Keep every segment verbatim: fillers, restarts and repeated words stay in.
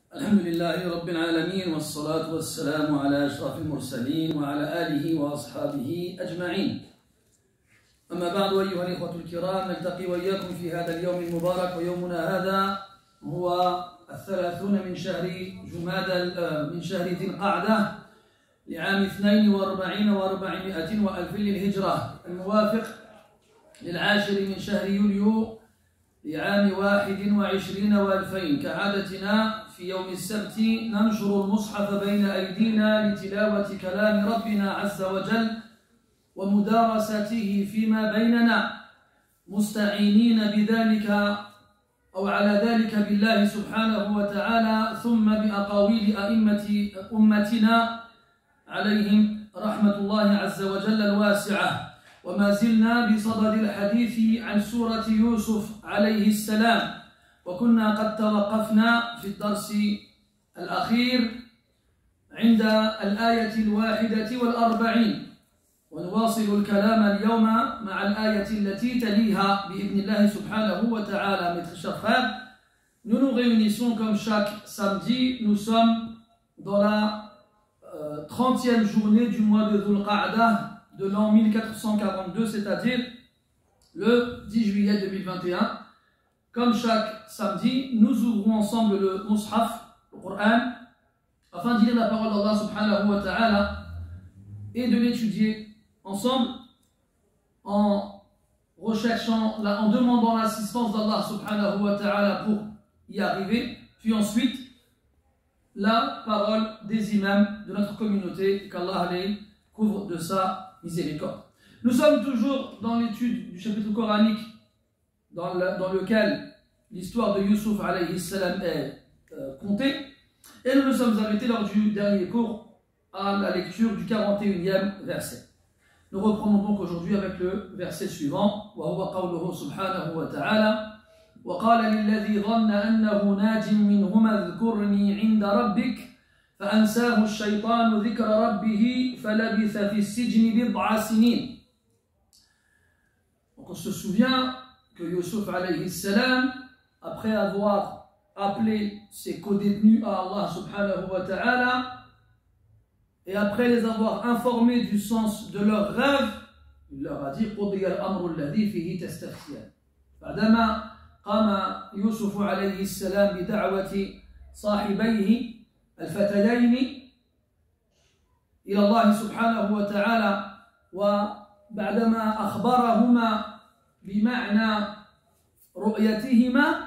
الحمد لله رب العالمين والصلاة والسلام على أشرف المرسلين وعلى آله وأصحابه أجمعين. أما بعد أيها الإخوة الكرام، نلتقي وإياكم في هذا اليوم المبارك، ويومنا هذا هو الثلاثون من شهر جمادى من شهر ذي القعدة لعام اثنين وأربعين وأربعمائة وألف للهجرة، الموافق للعاشر من شهر يوليو لعام واحد وعشرين وألفين. كعادتنا في يوم السبت ننشر المصحف بين أيدينا لتلاوة كلام ربنا عز وجل ومدارسته فيما بيننا، مستعينين بذلك أو على ذلك بالله سبحانه وتعالى، ثم بأقاويل أئمة أمتنا عليهم رحمة الله عز وجل الواسعة. وما زلنا بصدد الحديث عن سورة يوسف عليه السلام، وكنا قد توقفنا في الدرس الأخير عند الآية الواحدة والأربعين، ونواصل الكلام اليوم مع الآية التي تليها بإذن الله سبحانه وتعالى. Mes très chers frères, nous nous réunissons comme chaque samedi. Nous sommes dans la euh, trentième journée du mois de Dhul Qa'dah de l'an mille quatre cent quarante-deux, c'est-à-dire le dix juillet deux mille vingt et un. Comme chaque samedi, nous ouvrons ensemble le Mus'haf, le Coran, afin d'y lire la parole d'Allah subhanahu wa ta'ala et de l'étudier ensemble en recherchant, en demandant l'assistance d'Allah subhanahu wa ta'ala pour y arriver, puis ensuite la parole des imams de notre communauté, qu'Allah les couvre de sa miséricorde. Nous sommes toujours dans l'étude du chapitre coranique dans, le, dans lequel l'histoire de Youssouf alayhi salam est euh, contée, et nous nous sommes arrêtés lors du dernier cours à la lecture du quarante et unième verset. Nous reprenons donc aujourd'hui avec le verset suivant, وهو قوله سبحانه وتعالى وقال للذي ظن أنه ناج منهما اذكرني عند ربك فأنساه الشيطان ذكر ربه فلبث في السجن بضع سنين. Donc on se souvient que Youssouf alayhi salam, après avoir appelé ses co-détenus à Allah subhanahu wa ta'ala, et après les avoir informés du sens de leurs rêves, il leur a dit قُضِيَ الْأَمْرُ الَّذِي فِيهِ تَسْتَفْتِيَانِ. بعدما قام يوسف عليه السلام بدعوة صاحبيه الفتيين إلى الله سبحانه وتعالى، وبعدما أخبرهما بمعنى رؤيتهما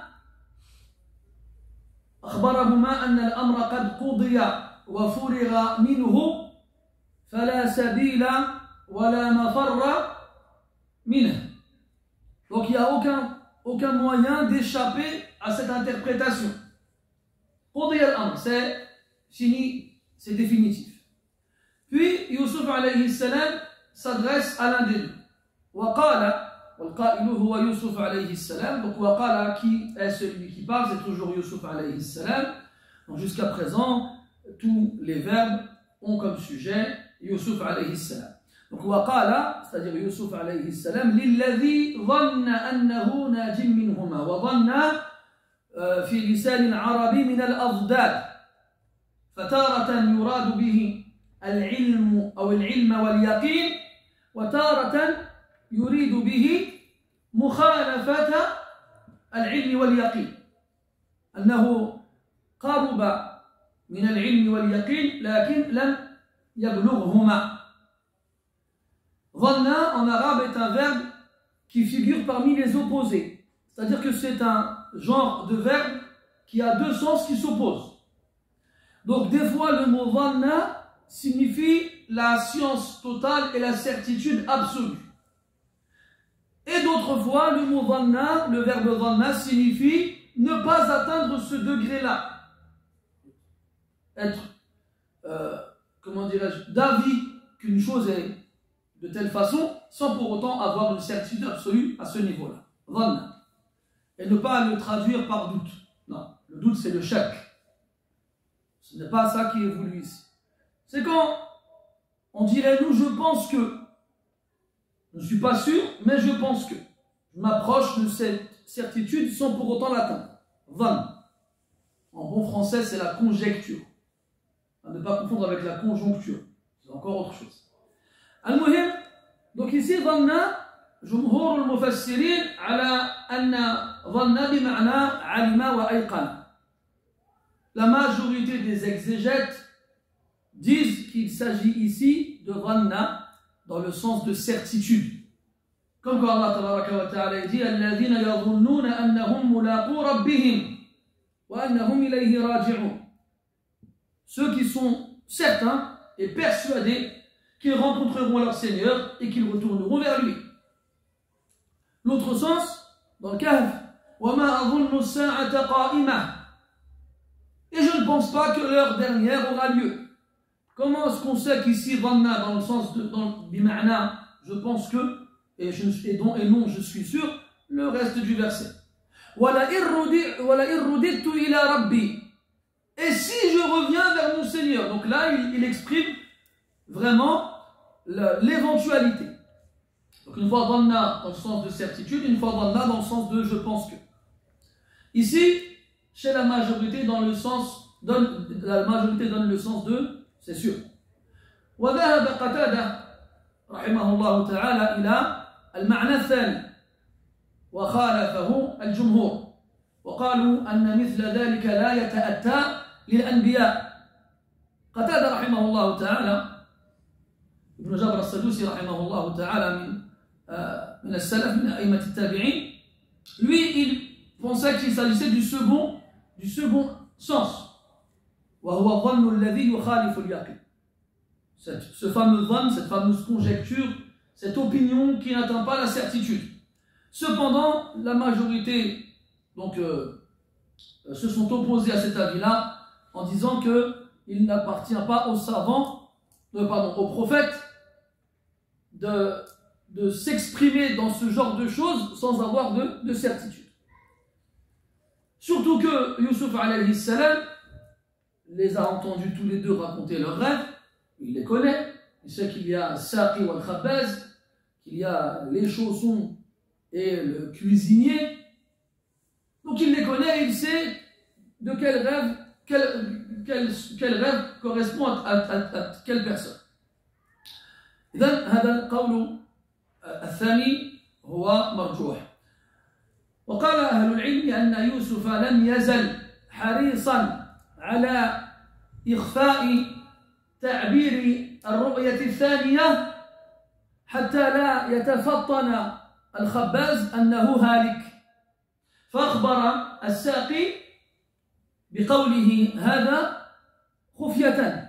أخبرهما أن الأمر قد قضي وفرغ منه فلا سبيل ولا مفر منه. Donc il n'y a aucun, aucun moyen d'échapper à cette interprétation. قضي الأمر, c'est fini, c'est définitif. Puis Youssouf alayhi salam s'adresse à l'un des deux. وقال, والقائل هو يوسف عليه السلام. Donc وقال, qui est celui qui parle, c'est toujours Youssouf alayhi salam. Donc jusqu'à présent, tous les verbes ont comme sujet Youssouf alayhi salam. Donc وقال, c'est-à-dire Youssouf alayhi salam, للذي ظن أنه ناج منهما. وظن في لسان العربي من الأضداد، فتارة يراد به العلم أو العلم واليقين، وتارة يريد به مخالفة العلم واليقين، أنه قرب من العلم واليقين لكن لم يبلغهما. ظن en arabe est un verbe qui figure parmi les opposés, c'est-à-dire que c'est un genre de verbe qui a deux sens qui s'opposent. Donc des fois le mot dhanna signifie la science totale et la certitude absolue. Et d'autres fois le mot dhanna, le verbe dhanna, signifie ne pas atteindre ce degré-là. Être, euh, comment dirais-je, d'avis qu'une chose est de telle façon sans pour autant avoir une certitude absolue à ce niveau-là. Dhanna. Et ne pas le traduire par doute. Non, le doute c'est le shak. Ce n'est pas ça qui est voulu ici. C'est quand on dirait nous je pense que. Je ne suis pas sûr, mais je pense que. Je m'approche de cette certitude sans pour autant l'atteindre. Dhann. En bon français, c'est la conjecture. À ne pas confondre avec la conjoncture. C'est encore autre chose. Al-Muhim, donc ici, dhanna, jumhur al-mufassirin, ala anna dhanna bima'na alima wa ayqana. La majorité des exégètes disent qu'il s'agit ici de dhanna dans le sens de certitude. Comme quand Allah tabaraka wa ta'ala dit alladhina yadhunnuna annahum mulaqu rabbihim wa annahum ilayhi raji'un. Ceux qui sont certains et persuadés qu'ils rencontreront leur Seigneur et qu'ils retourneront vers lui. L'autre sens, dans le Kahf, wa ma adhunnu as-sa'ata qa'imah. Et je ne pense pas que l'heure dernière aura lieu. Comment est-ce qu'on sait qu'ici dhanna dans le sens de dans bima'na, je pense que et, je, et, donc, et non je suis sûr, le reste du verset. Wala irruditu ila rabbi. Et si je reviens vers mon Seigneur, donc là il, il exprime vraiment l'éventualité. Donc une fois dhanna dans le sens de certitude, une fois dhanna dans le sens de je pense que. Ici, chez la majorité dans le sens donne, la majorité donne le sens de c'est sûr. وذهب قتادة رحمه الله تعالى إلى المعنى الثاني وخالفه الجمهور وقالوا أن مثل ذلك لا يتأتى للأنبياء. قتادة رحمه الله تعالى ابن جابر السدوسي رحمه الله تعالى من من السلف من أئمة التابعين, lui il pensait qu'il s'agissait du second du second sens. وهو الظن الذي يخالف اليقين. Ce fameux dhann, cette fameuse conjecture, cette opinion qui n'atteint pas la certitude. Cependant, la majorité donc, euh, se sont opposés à cet avis-là en disant qu'il n'appartient pas aux savants, euh, pardon, aux prophètes de, de s'exprimer dans ce genre de choses sans avoir de, de certitude. Surtout que Yusuf alayhi salam les a entendus tous les deux raconter leurs rêves. Il les connaît, il sait qu'il y a Saqi wal Khabbaz, qu'il y a les chaussons et le cuisinier. Donc il les connaît et il sait de quel rêve, quel, quel, quel rêve correspond à, à, à, à quelle personne. إذن هذا القول الثاني هو مرجوح. وقال أهل العلم أن يوسف لم يزل حريصا على إخفاء تعبير الرؤية الثانية حتى لا يتفطن الخباز أنه هالك فأخبر الساقي بقوله هذا خفية.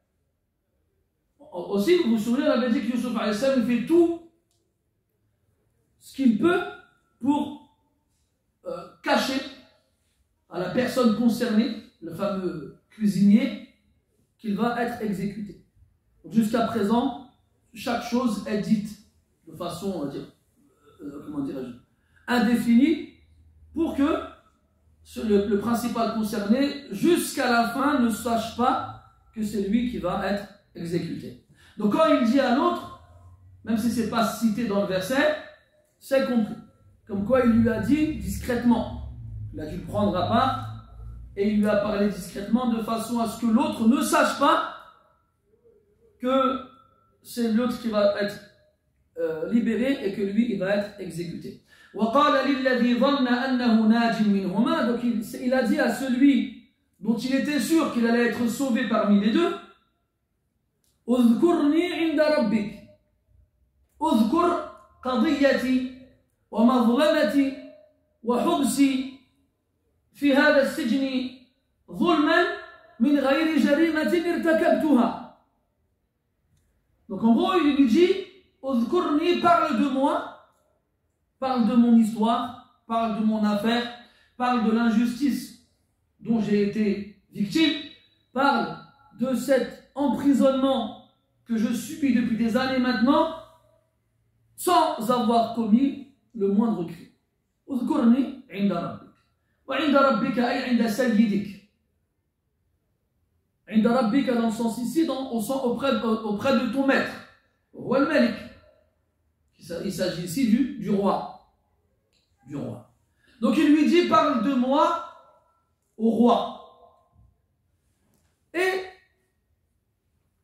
Aussi, vous vous souvenez, on avait dit que Yusuf alayhi salam fait tout ce qu'il peut pour euh, cacher à la personne concernée, le fameux cuisinier, qu'il va être exécuté. Jusqu'à présent, chaque chose est dite de façon, on va dire, euh, comment dirais-je, indéfinie, pour que le, le principal concerné, jusqu'à la fin, ne sache pas que c'est lui qui va être exécuté. Donc quand il dit à l'autre, même si ce n'est pas cité dans le verset, c'est compris. Comme quoi il lui a dit discrètement. Il a dû le prendre à part et il lui a parlé discrètement de façon à ce que l'autre ne sache pas que c'est l'autre qui va être euh, libéré et que lui il va être exécuté. وقال للذي ظن أنه ناج منهما, donc il, il a dit à celui dont il était sûr qu'il allait être sauvé parmi les deux, اذكرني عند ربك, اذكر قضيتي ومظلمتي وحبسي في هذا السجن ظلما من غير جريمة ارتكبتها. Donc en gros il lui dit اذكرني, parle de moi, parle de mon histoire, parle de mon affaire, parle de l'injustice dont j'ai été victime, parle de cet emprisonnement que je subis depuis des années maintenant sans avoir commis le moindre crime. اذكرني عند ربك وعند ربك أي عند سيدك. عند ربك dans le sens ici, dans, au sens auprès, auprès de ton maître, roi le Malik. Il s'agit ici du, du roi. Du roi. Donc il lui dit, parle de moi au roi.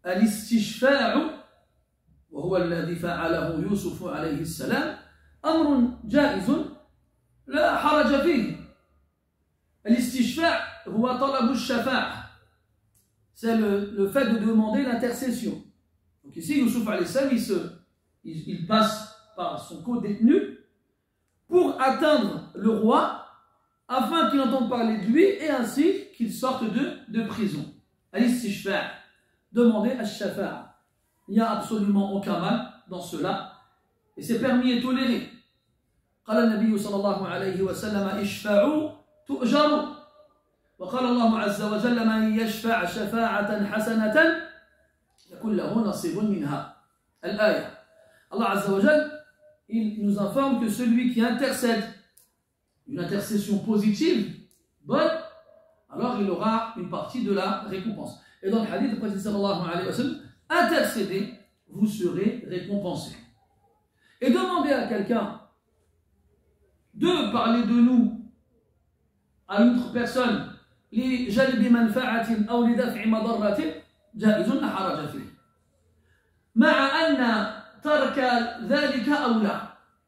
الاستشفاع وهو الذي فعله يوسف عليه السلام أمر جائز لا حرج فيه. الاستشفاع هو طلب الشفاعة. C'est le, le fait de demander l'intercession. Donc ici, Youssouf alayhi salam, il, se, il, il passe par son co-détenu pour atteindre le roi afin qu'il entende parler de lui et ainsi qu'il sorte de, de prison. Al-istishfa', demander al-shafa'a. Il n'y a absolument aucun mal dans cela et c'est permis et toléré. قال النبي صلى الله عليه وسلم اشفعوا تؤجروا وقال الله عز وجل من يشفع شفاعة حسنة يكون له نصيب منها. الآية. Allah Azza wa Jal, il nous informe que celui qui intercède, une intercession positive, bonne, alors il aura une partie de la récompense. Et dans le hadith, le prophète sallallahu alayhi wa sallam, intercédez, vous serez récompensé. Et demander à quelqu'un de parler de nous à une autre personne, لجلب منفعة أو لدفع مضرة جائز لا حرج فيه مع أن ترك ذلك أولى.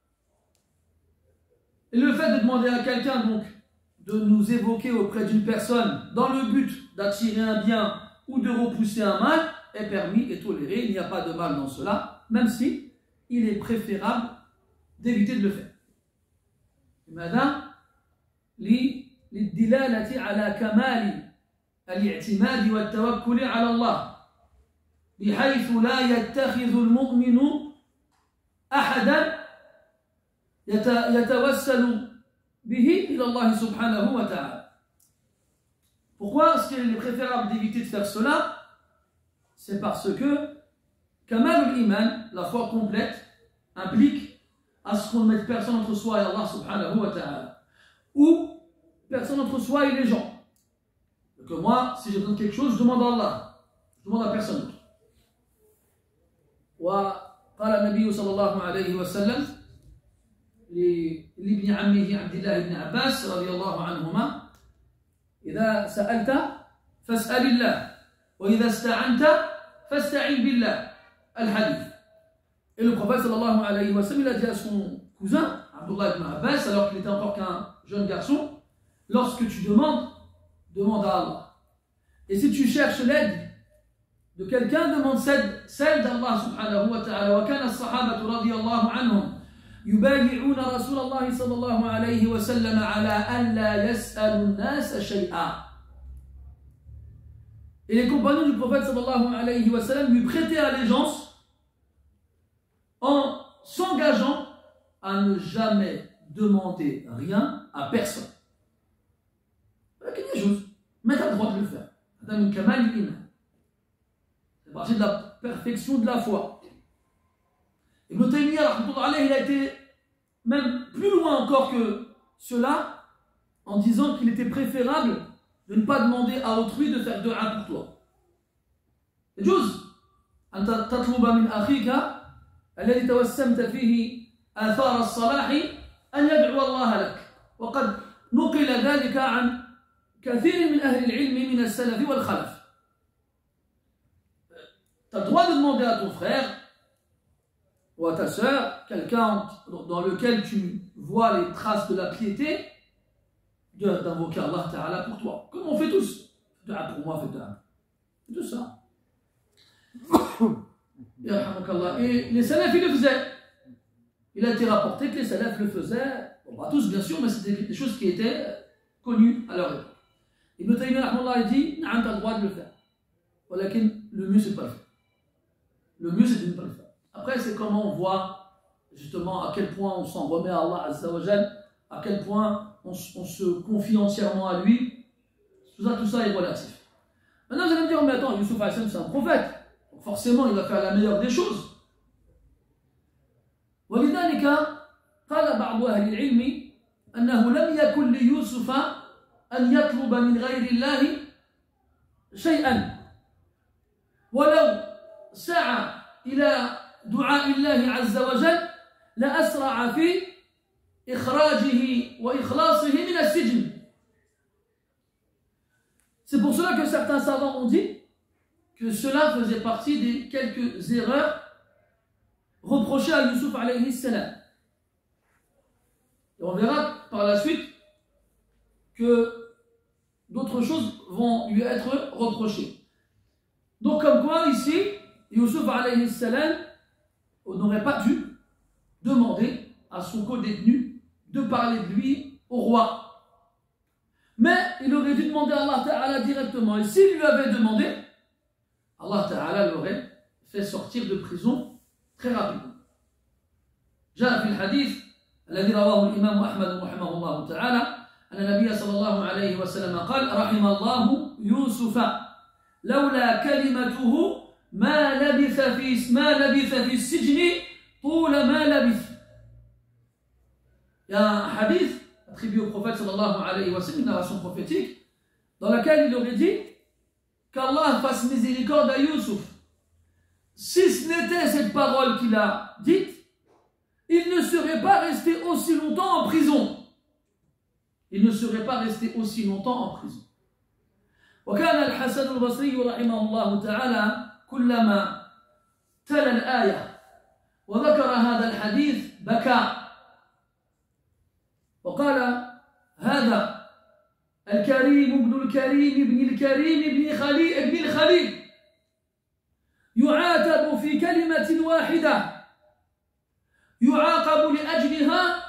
Et le fait de demander à quelqu'un donc de nous évoquer auprès d'une personne dans le but d'attirer un bien ou de repousser un mal est permis et toléré. Il n'y a pas de mal dans cela, même si il est préférable d'éviter de le faire. ماذا؟ للدلالة على كمال الاعتماد والتوكل على الله بحيث لا يتخذ المؤمن أحدا يتوسل به إلى الله سبحانه وتعالى. Pourquoi est-ce qu'il est préférable d'éviter de faire cela? C'est parce que Kamal al-Iman, la foi complète, implique à ce qu'on ne mette personne entre soi et Allah subhanahu wa ta'ala. Ou personne entre soi et les gens. Que moi, si j'ai besoin de quelque chose, je demande à Allah. Je demande à personne d'autre. وقال النبي صلى الله عليه وسلم لابن عمه عبد الله بن عباس رضي الله عنهما إذا سألت فاسأل الله وإذا استعنت فاستعن بالله. الحديث. Et le prophète sallallahu alayhi wa sallam, il a dit à son cousin, Abdullah ibn Abbas, alors qu'il était encore qu'un jeune garçon, lorsque tu demandes, demande à Allah. Et si tu cherches l'aide de quelqu'un, demande celle d'Allah subhanahu wa ta'ala. Wa kana as-sahabatu radiyallahu anhum yubayi'una Rasulallah sallallahu alayhi wa sallam ala an la yas'alu an-nas shay'a. Et les compagnons du prophète sallallahu alayhi wa sallam lui prêtaient allégeance en s'engageant à ne jamais demander rien à personne. Mais tu as le droit de le faire. C'est partie de la perfection de la foi. Ibn Taymiyyah, il a été même plus loin encore que cela, en disant qu'il était préférable de ne pas demander à autrui de faire dua pour toi. يجوز أن تطلب من أخيك الذي توسمت فيه آثار الصلاح أن يدعو الله لك. وقد نقل ذلك عن كثير من أهل العلم من السلف والخلف. Tu as le droit de demander à ton frère ou à ta sœur, quelqu'un dans lequel tu vois les traces de la piété, d'invoquer Allah Ta'ala pour toi. Comme on fait tous. Dua pour moi, fais dua. C'est tout ça. Et les salafs, ils le faisaient. Il a été rapporté que les salafs le faisaient. Bon, pas tous, bien sûr, mais c'était des choses qui étaient connues à leur époque. Ibn Taymiyyah a dit, tu as le droit de le faire. Le mieux, c'est de ne pas le faire. Le mieux, c'est de ne pas le faire. Après, c'est comment on voit justement à quel point on s'en remet à Allah Azza wa Jal, à quel point on, on se confie entièrement à lui. Tout ça, tout ça est relatif. Maintenant, vous allez me dire, mais attends, Youssouf alayhi salam, c'est un prophète. Donc forcément, il va faire la meilleure des choses. ولذلك قال بعض أهل العلم أنه لم يكن ليوسف أن يطلب من غير الله شيئا ولو سعى إلى دعاء الله عز وجل لأسرع في إخراجه وإخلاصه من السجن. C'est pour cela que certains savants ont dit que cela faisait partie des quelques erreurs reprochées à Youssouf alayhi salam. Et on verra par la suite que d'autres choses vont lui être reprochées. Donc comme quoi ici, Youssouf alayhi salam n'aurait pas dû demander à son co-détenu de parler de lui au roi. Mais il aurait dû demander à Allah Ta'ala directement. Et s'il lui avait demandé, Allah Ta'ala l'aurait fait sortir de prison très rapidement. جاء في الحديث الذي رواه الإمام أحمد رحمه الله تعالى أن النبي صلى الله عليه وسلم قال رحم الله يوسف لولا كلمته ما لبث في ما لبث في السجن طول ما لبث. Il y a un hadith attribué au prophète sallallahu alayhi wa sallam, une narration prophétique, dans laquelle il aurait dit qu'Allah fasse miséricorde à Youssouf. Si ce n'était cette parole qu'il a dite, il ne serait pas resté aussi longtemps en prison. Il ne serait pas resté aussi longtemps en prison. وكان الحسن البصري رحمه الله تعالى كلما تلا الآية وذكر هذا الحديث بكى وقال هذا الكريم ابن الكريم ابن الكريم ابن خليل ابن الخليل يعاتب في كلمة واحدة يعاقب لأجلها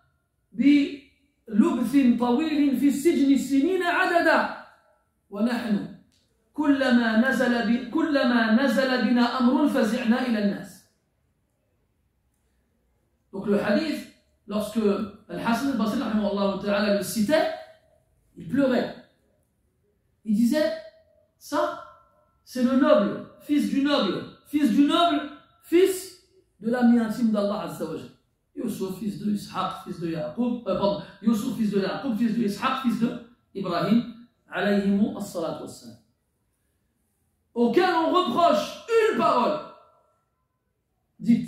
بلبث طويل في السجن السنين عددا ونحن كلما نزل كلما نزل بنا أمر فزعنا إلى الناس. Donc le hadith, lorsque Al-Hassan al-Basri le citait, il pleurait. Il disait, ça, c'est le noble, fils du noble, fils du noble, fils de l'ami intime d'Allah Azza wa Jal. Youssouf, fils de Ishaq, fils de Yaqub, euh, pardon, Youssouf, fils de Yaqub, fils de Ishaq, fils de Ibrahim, alayhimu as-salatu was-salam. Auquel on reproche une parole dite,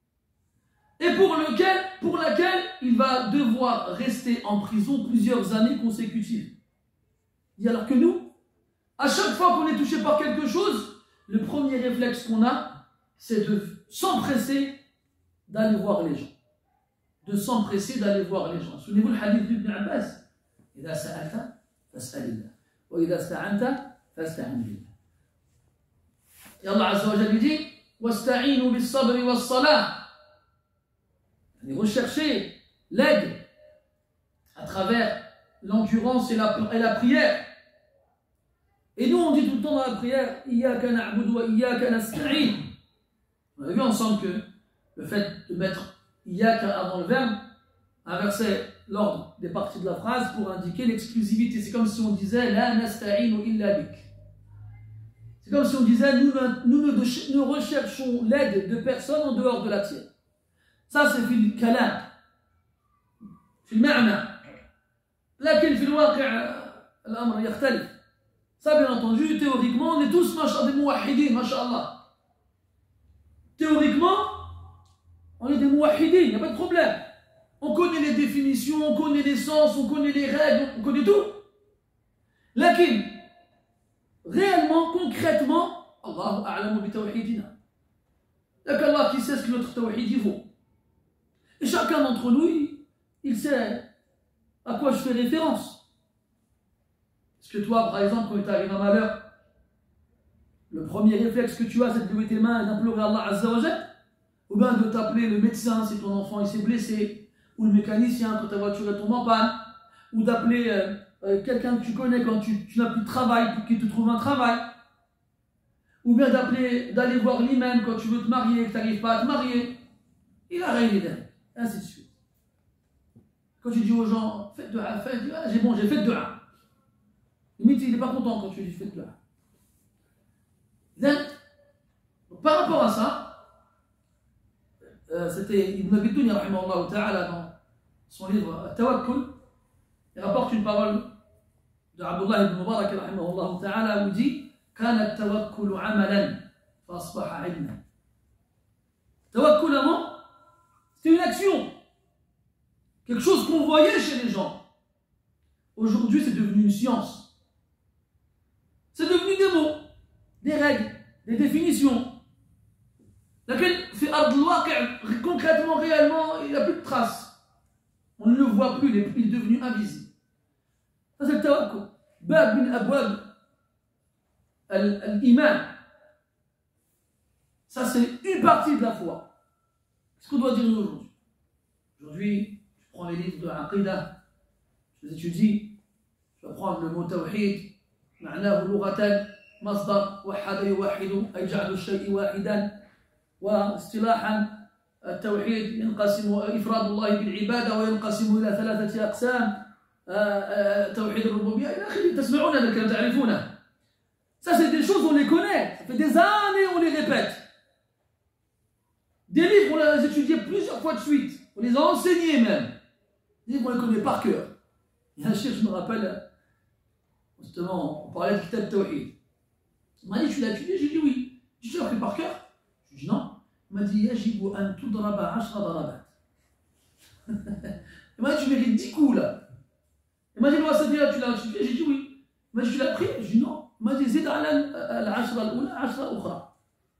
et pour, lequel, pour laquelle il va devoir rester en prison plusieurs années consécutives. Et alors que nous, à chaque fois qu'on est touché par quelque chose, le premier réflexe qu'on a, c'est de s'empresser d'aller voir les gens. De s'empresser d'aller voir les gens. Souvenez-vous le hadith d'Ibn Abbas. إذا سألت فاسأل الله وإذا استعنت فاستعن بالله. Et Allah Azza wa Jalla lui dit واستعينوا بالصبر والصلاة. Rechercher l'aide à travers l'endurance et la, et la prière. Et nous on dit tout le temps dans la prière Iyyaka na'budu wa iyyaka nasta'in. On a vu ensemble que le fait de mettre Iyyaka avant le verbe inversait l'ordre des parties de la phrase pour indiquer l'exclusivité. C'est comme si on disait La nasta'inu illa bik. C'est comme si on disait nous, nous ne nous recherchons l'aide de personne en dehors de la tienne. Ça c'est في الكلام في المعنى لكن في الواقع الأمر يختلف. Ça bien entendu, théoriquement on est tous des mouahidin, masha'Allah. Théoriquement on est des mouahidin, il n'y a pas de problème. On connaît les définitions, on connaît les sens, on connaît les règles, on connaît tout. Lakin réellement, concrètement, Allahu a'lamu bi tawhidina. Il n'y a qu'Allah qui sait ce que notre tawhid vaut. Et chacun d'entre nous, il, il sait à quoi je fais référence. Est-ce que toi, par exemple, quand il t'arrive un malheur, le premier réflexe que tu as, c'est de lever tes mains et d'implorer Allah Azza wa Jal, ou bien de t'appeler le médecin si ton enfant il s'est blessé, ou le mécanicien quand ta voiture tombe en panne, ou d'appeler euh, euh, quelqu'un que tu connais quand tu, tu n'as plus de travail pour qu'il te trouve un travail, ou bien d'appeler, d'aller voir l'imam quand tu veux te marier et que tu n'arrives pas à te marier. Il a rien d'idée. Ainsi de suite. Quand tu dis aux gens, faites de la, faites de la, j'ai bon, j'ai fait de la. Limite, il n'est pas content quand tu dis faites de la. Donc, par rapport à ça, euh, c'était Ibn Abi Dunya, rahimahullah ta'ala, dans son livre Tawakkul, il rapporte une parole de Abdullah ibn Mubarak, rahimahullah ta'ala, où il dit كان التوكل عملا فأصبح علما. Tawakkul avant, c'était une action, quelque chose qu'on voyait chez les gens. Aujourd'hui, c'est devenu une science. C'est devenu des mots, des règles, des définitions. Laquelle fait ard al-waqi', concrètement, réellement, il n'y a plus de traces. On ne le voit plus, il est, il est devenu invisible. Ça c'est le tawakkul. Bab min abwab al-iman. Ça c'est une partie de la foi. Qu'est-ce qu'on doit dire nous aujourd'hui? Aujourd'hui, je prends les livres de l'Aqidah, je les étudie, je vais prendre le mot tawhid, معناه لغة مصدر وحد يوحد أي جعل الشيء واحدا واصطلاحا التوحيد ينقسم إفراد الله بالعبادة وينقسم إلى ثلاثة أقسام توحيد الربوبية إلى آخره تسمعون ذلك تعرفونه. Ça c'est des choses on les connaît, ça fait des années on les répète. Des livres on les a étudiés plusieurs fois de suite, on les a enseignés même. Des livres on les connaît par cœur. Il y a un chef, je me rappelle, justement, on parlait de Kitab Tawhid. Il m'a dit, tu l'as étudié? J'ai dit oui. Tu l'as appris par cœur? Je lui ai dit non. Il m'a dit, yajibu an tudraba ashra darabat. Il m'a dit, tu mérites dix coups là. Il m'a dit, là, tu l'as étudié? J'ai dit oui. Il m'a dit, tu l'as appris? J'ai dit non. Il m'a dit, zid ala al-ashra al-oula, ashra ukhra.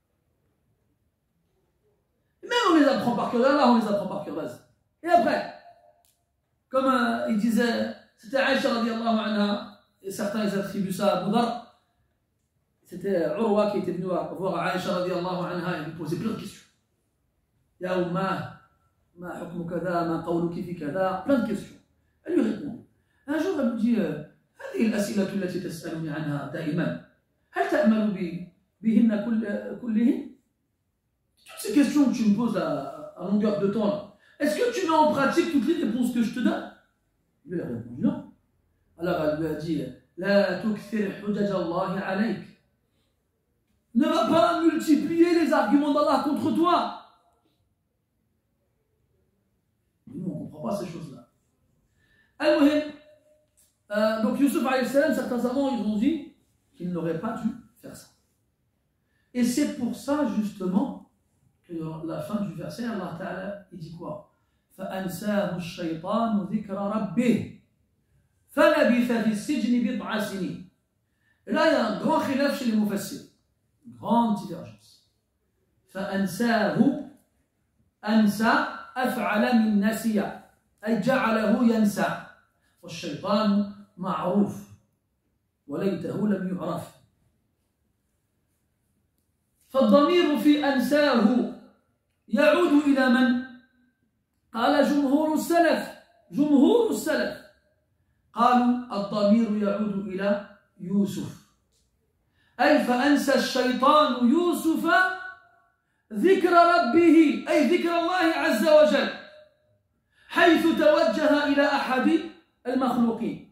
Et même on les apprend par cœur. Là, on les apprend par cœur. Vas-y. Et après, comme euh, il disait, c'était Aïcha radiallahu anha, et certains ils attribuent ça à Abu Dharr. C'était Urwa qui était venu voir Aïcha radiallahu anha et lui posait plein de questions. Ya Ummah, ma hukmu kada, ma qawluki fi kada, plein de questions. Elle lui répond. Un jour elle lui dit, هذه الأسئلة التي تسألني عنها دائما هل تأمل بهن كلهن؟ Toutes ces questions que tu me poses à, à longueur de temps là, est-ce que tu mets en pratique toutes les réponses que je te donne? Lui a répondu non. Alors elle lui a dit, La tukthir hujaj Allah alayk. Ne va pas multiplier les arguments d'Allah contre toi. Nous, on ne comprend pas ces choses-là. Al-Muhim, euh, donc Yusuf alayhi salam, certains savants, ils ont dit qu'il n'aurait pas dû faire ça. Et c'est pour ça, justement, que la fin du verset, Allah Ta'ala, il dit quoi? فَأَنْسَاهُ الشَّيْطَانُ ذِكْرَ رَبِّهِ فَلَبِثَ فِي السِّجْنِ بِضْعَ سِنِينَ. Et là, il y a un grand khilaf chez les mufassir. Une grande divergence. فَأَنْسَاهُ أَنْسَى أَفْعَلَ مِنْ نَسِيَ أي جعله ينسى والشيطان معروف وليته لم يعرف. فالضمير في أنساه يعود إلى من؟ قال جمهور السلف جمهور السلف قالوا الضمير يعود إلى يوسف أي فأنسى الشيطان يوسف ذكر ربه أي ذكر الله عز وجل حيث توجه إلى أحد المخلوقين.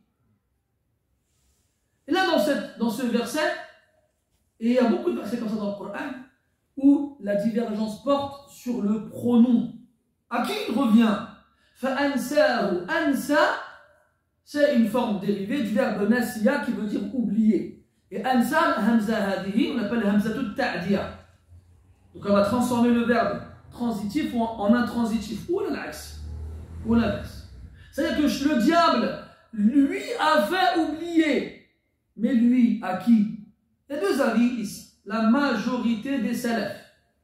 Et là dans, cette, dans ce verset, et il y a beaucoup de versets comme ça dans le Coran où la divergence porte sur le pronom. À qui il revient? فَأَنْسَاهُ أَنْسَى, c'est une forme dérivée du verbe nasiya qui veut dire oublier. Et ansa, hamza hadihi, on appelle hamzatu ta'diya. Donc on va transformer le verbe transitif en intransitif ou l'axe ou l'inverse. C'est-à-dire que le diable lui a fait oublier. Mais lui, à qui? Il y a deux avis ici. La majorité des salafs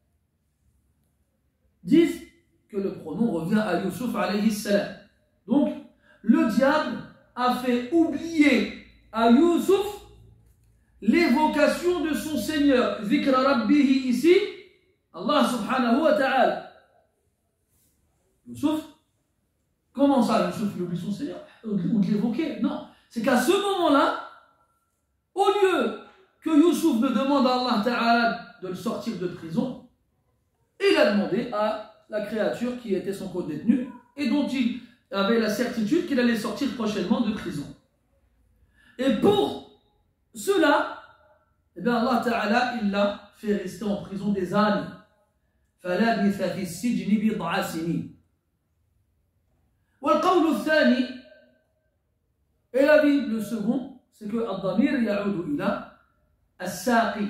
disent que le pronom revient à Yusuf alayhi salam. Donc, le diable a fait oublier à Yusuf l'évocation de son Seigneur. Zikra Rabbihi ici, Allah subhanahu wa ta'ala. Yusuf, comment ça, Yusuf il oublie son Seigneur? Ou de l'évoquer? Non. C'est qu'à ce moment-là, au lieu que Yusuf ne demande à Allah ta'ala de le sortir de prison, il a demandé à la créature qui était son co-détenu et dont il avait la certitude qu'il allait sortir prochainement de prison. Et pour cela, eh bien Allah ta'ala, il l'a fait rester en prison des années. فَلَبِثَ فِي السِّجْنِ بِضْعَ سِنِينَ. والقول الثاني, et l'avis le second, c'est que الضمير يعود إلى الساقي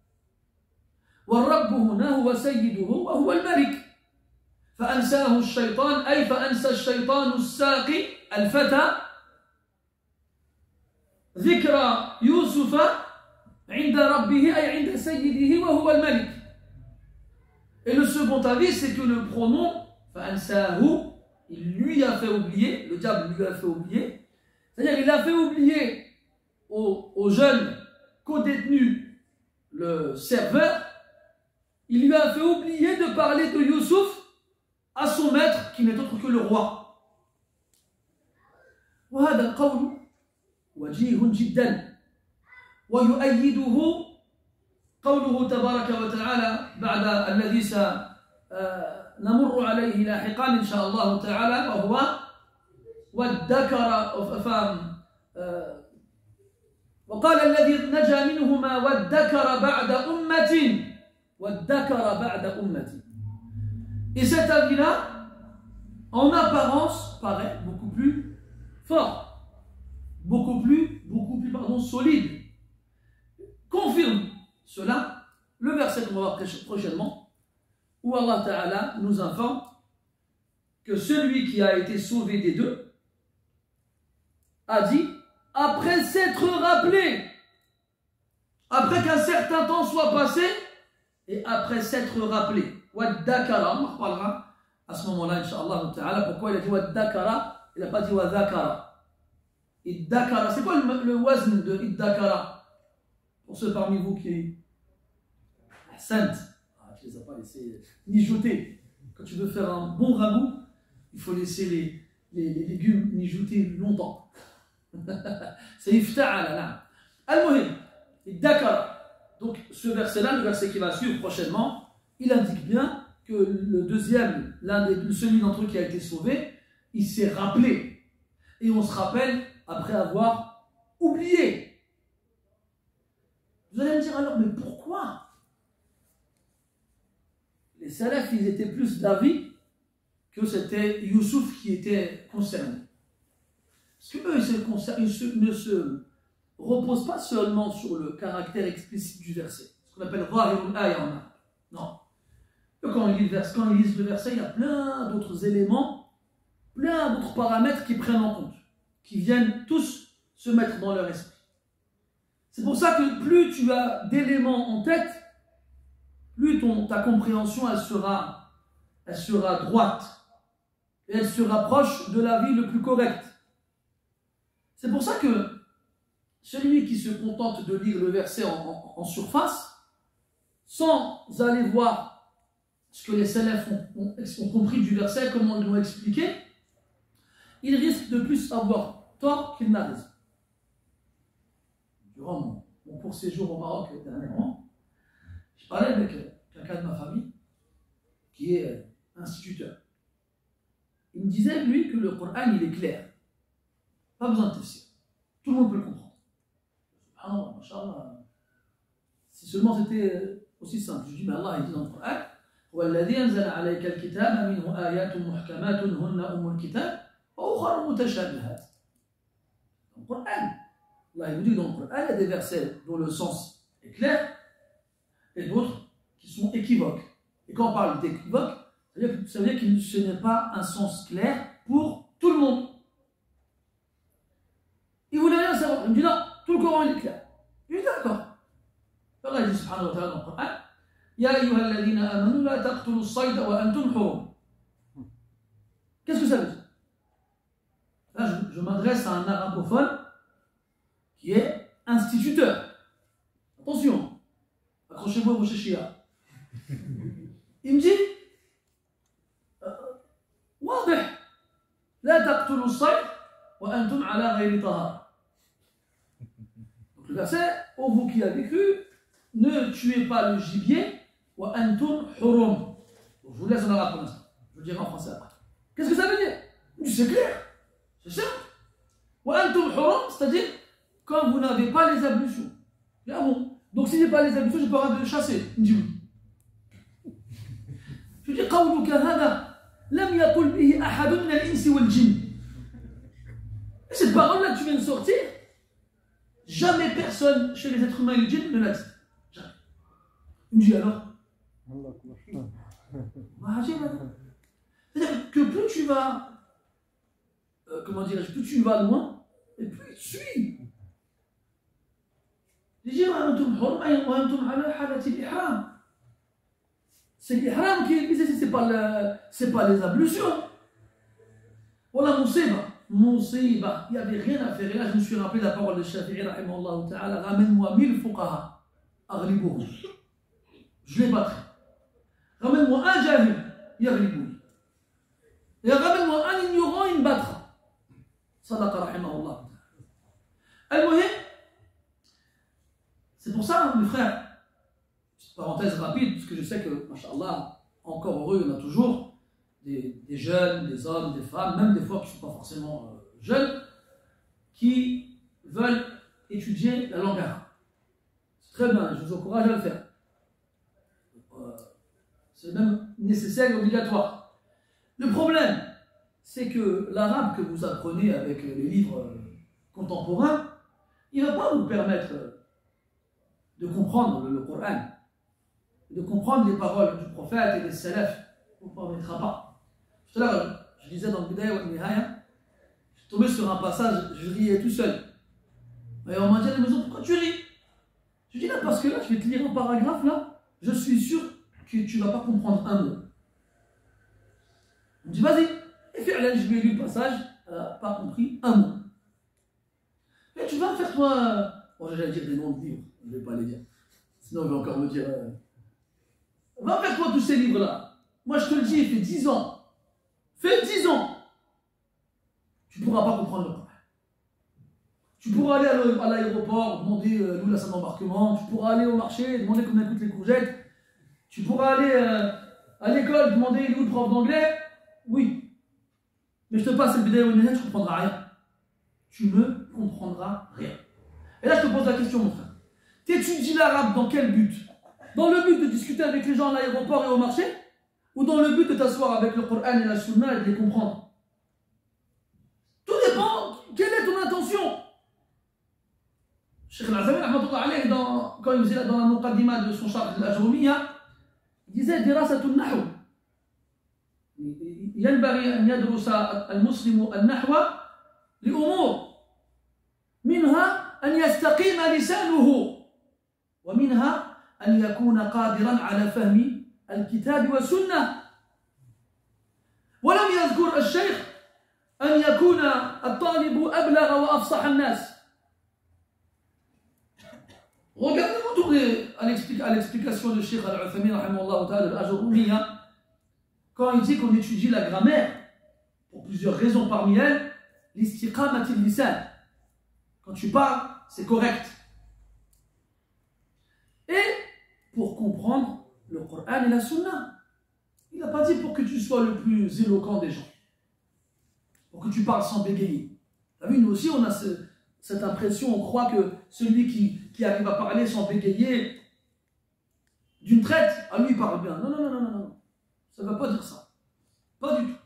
والرب هنا هو سيده وهو الملك. فأنساه الشيطان أي فأنسى الشيطان الساقي الفتى ذكر يوسف عند ربه أي عند سيده وهو الملك. Et le second avis, c'est que le pronom فأنساه, il lui a fait oublier, le diable lui a fait oublier, c'est-à-dire il a fait oublier au, au jeune co-détenu, le serveur, il lui a fait oublier de parler de Youssouf à son maître qui n'est autre que le roi. وهذا القول وجيه جدا ويؤيده قوله تبارك وتعالى بعد الذي سنمر عليه لاحقا إن شاء الله تعالى وهو وادكر وقال الذي نجا منهما وادكر بعد أمة وادكر بعد أمة. Et cet avis-là, en apparence, paraît beaucoup plus fort, beaucoup plus, beaucoup plus pardon, solide. Confirme cela le verset qu'on va voir prochainement, où Allah Ta'ala nous informe que celui qui a été sauvé des deux a dit, après s'être rappelé, après qu'un certain temps soit passé, et après s'être rappelé, Waddakara, on en reparlera à ce moment-là, Inch'Allah Ta'ala, pourquoi il a dit Waddakara, il n'a pas dit Waddakara. Iddakara, c'est quoi le, le wazn de Iddakara? Pour ceux parmi vous qui sainte, ah, tu ne les as pas laissés mijoter. Quand tu veux faire un bon ragoût, il faut laisser les, les, les légumes mijoter longtemps. C'est ifta'ala, là. Al-Muhim, Iddakara. Donc ce verset-là, le verset qui va suivre prochainement, il indique bien que le deuxième, l'un des, celui d'entre eux qui a été sauvé, il s'est rappelé. Et on se rappelle après avoir oublié. Vous allez me dire alors, mais pourquoi les salafs, ils étaient plus d'avis que c'était Youssouf qui était concerné? Parce qu'eux, ils, ils ne se reposent pas seulement sur le caractère explicite du verset, ce qu'on appelle Zahirul Aya en arabe. Non. Quand ils lisent, verset, quand ils lisent le verset, il y a plein d'autres éléments, plein d'autres paramètres qui prennent en compte, qui viennent tous se mettre dans leur esprit. C'est pour ça que plus tu as d'éléments en tête, plus ton, ta compréhension elle sera, elle sera droite et elle se rapproche de l'avis le plus correct. C'est pour ça que celui qui se contente de lire le verset en, en, en surface, sans aller voir ce que les salafs ont, ont, ont compris du verset, comment ils l'ont expliqué, il risque de plus avoir tort qu'il n'a raison. Durant mon, mon court séjour au Maroc dernièrement, je parlais avec quelqu'un de ma famille qui est instituteur. Il me disait, lui, que le Coran, il est clair. Pas besoin de tafsir. Tout le monde peut le comprendre. Ah, machallah. Si seulement c'était aussi simple. Je dis, mais Allah, il dit dans le Coran, وَالَّذِي أَنزَلَ عَلَيْكَ الْكِتَابَ مِنْهُ آيَاتٌ مُحْكَمَاتٌ هُنَّ أُمُّ الْكِتَابِ وَأُخَرُ مُتَشَابِهَاتٌ. Dans le Coran, Allah, il nous dit dans le Coran, il y a des versets dont le sens est clair et d'autres qui sont équivoques. Et quand on parle d'équivoque, ça veut dire que ce n'est pas un sens clair pour tout le monde. Il voulait rien savoir. Il me dit non, tout le Coran il est clair. Je dis d'accord. Allah dit subhanahu wa ta'ala dans le Coran, Ya ayyuha alladhina amanu la taqtulu as-sayda wa antum hurum. Qu'est-ce que ça veut dire? Là, je, je m'adresse à un arabophone qui est instituteur. Attention, accrochez-vous à vos chéchia. Il me dit واضح لا تقتلوا الصيد وأنتم على غير طهارة. Donc le verset, ô vous qui avez cru, ne tuez pas le gibier وأنتم حرم. Je vous laisse en arabe pour l'instant. Je le dirai en français après. Qu'est-ce que ça veut dire? C'est clair, c'est simple. وأنتم حرم, c'est-à-dire quand vous n'avez pas les ablutions. Ah bon, donc si je n'ai pas les ablutions, je peux pas de chasser. Il me dit oui. Je dis قولك هذا لم يقل به أحد من الإنس والجن. Cette parole-là que tu viens de sortir, jamais personne chez les êtres humains et les djinns ne l'a dit. Jamais. Il me dit alors. C'est-à-dire que plus tu vas, euh, comment dirais-je, plus tu vas loin, et plus tu suis. يجي وأنتم حرم وأنتم على حالة الإحرام. C'est l'ihram qui est visé, c'est pas, le, c'est pas les ablutions. Voilà, musiba. Musiba. Il n'y avait rien à faire. Et là, je me suis rappelé la parole de Shafi'i, rahimahullah ta'ala, ramène-moi mille fuqaha. Aghlibuhum. Je les battrai. Ramène-moi un jahil. Yaghlibouni. Et ramène-moi un ignorant, il me battra. Sadaqa, rahimahullah. Al-Muhim, c'est pour ça, mes frères, parenthèse rapide, parce que je sais que, machallah, encore heureux, il y en a toujours des, des jeunes, des hommes, des femmes, même des fois qui ne sont pas forcément euh, jeunes, qui veulent étudier la langue arabe. C'est très bien, je vous encourage à le faire. Euh, c'est même nécessaire et obligatoire. Le problème, c'est que l'arabe que vous apprenez avec les livres euh, contemporains, il ne va pas vous permettre de comprendre le, le Coran, de comprendre les paroles du prophète et des salafs. Il ne vous permettra pas. Tout à l'heure, je disais dans le Bidaya wa Nihaya, je suis tombé sur un passage, je riais tout seul. Et on m'a dit à la maison, pourquoi tu ris? Je dis là, parce que là, je vais te lire un paragraphe là, je suis sûr que tu ne vas pas comprendre un mot. On me dit, vas-y. Et fi'lan, je lui ai lu le passage, elle n'a pas compris un mot. Et tu vas faire toi. Bon, j'allais dire des noms de livres, je ne vais pas les dire. Sinon, il va encore me dire. Euh... Va faire toi tous ces livres-là. Moi, je te le dis, il fait dix ans. Fais dix ans. Tu ne pourras pas comprendre le Coran. Tu pourras aller à l'aéroport, demander euh, nous la salle d'embarquement. Tu pourras aller au marché, demander combien coûtent les courgettes. Tu pourras aller euh, à l'école, demander où le prof d'anglais. Oui. Mais je te passe le Bidaya wa Nihaya, tu ne comprendras rien. Tu ne comprendras rien. Et là, je te pose la question, mon frère. T'étudies l'arabe dans quel but? Dans le but de discuter avec les gens à l'aéroport et au marché? Ou dans le but de t'asseoir avec le Coran et la Sunna et de les comprendre? Tout dépend. Quelle est ton intention? Cheikh Al-Azami, quand il faisait dans la muqaddima de son char de l'Ajroumiya, il disait dirasat al-nahw. ينبغي أن يدرس المسلم النحو لأمور منها أن يستقيم لسانه ومنها أن يكون قادرا على فهم الكتاب والسنة. ولم يذكر الشيخ أن يكون الطالب أبلغ وأفصح الناس. Regardez, retournez à l'explication de Cheikh Al-Uthaymin rahimahullah ta'ala de l'Ajroumiya quand il dit qu'on étudie la grammaire pour plusieurs raisons, parmi elles l'istiqamatil lisan. Quand tu parles, c'est correct. Et pour comprendre le Coran et la Sunna. Il n'a pas dit pour que tu sois le plus éloquent des gens, pour que tu parles sans bégayer. Tu as vu, nous aussi on a ce, cette impression, on croit que celui qui, qui arrive à parler sans bégayer d'une traite, à lui il parle bien. Non, non, non, non, non, non. Ça ne veut pas dire ça. Pas du tout.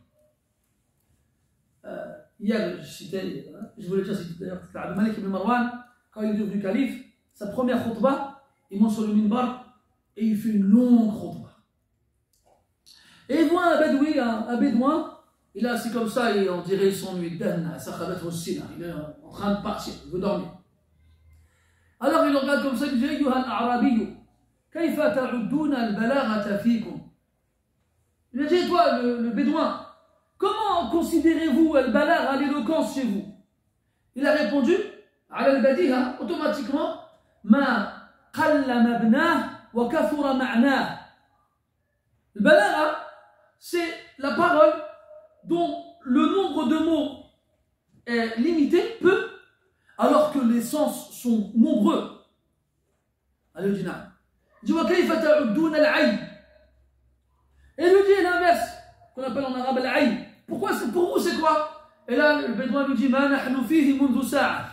Euh, hier, je citais, hein, je voulais dire citer d'ailleurs Abd Malik ibn Marwan, quand il est devenu calife, sa première khutbah, il monte sur le minbar et il fait une longue khutbah. Et il voit un bédouin, un, un bédouin, il est assis comme ça et on dirait son nuit d'âne, il est en train de partir, il veut dormir. Alors il le regarde comme ça, il dit Ayyuha al-A'rabiyu, kayfa ta'udduna al-balaghata fikum? Il a dit, toi, le, le bédouin, comment considérez-vous al-balagha, l'éloquence chez vous? Il a répondu, al-badiha, automatiquement, ma qalla mabnah wa kathura ma'nah. Le balagha, c'est la parole dont le nombre de mots est limité, peu, alors que les sens sont nombreux. Allez, dit, il dit, wa kayfa ta'udduna al-'ayn? Et lui dit l'inverse, qu'on appelle en arabe al-'ayn. Pourquoi c'est pour vous, c'est quoi? Et là, le bédouin lui dit, ma nahnu fihi mundu sa'a.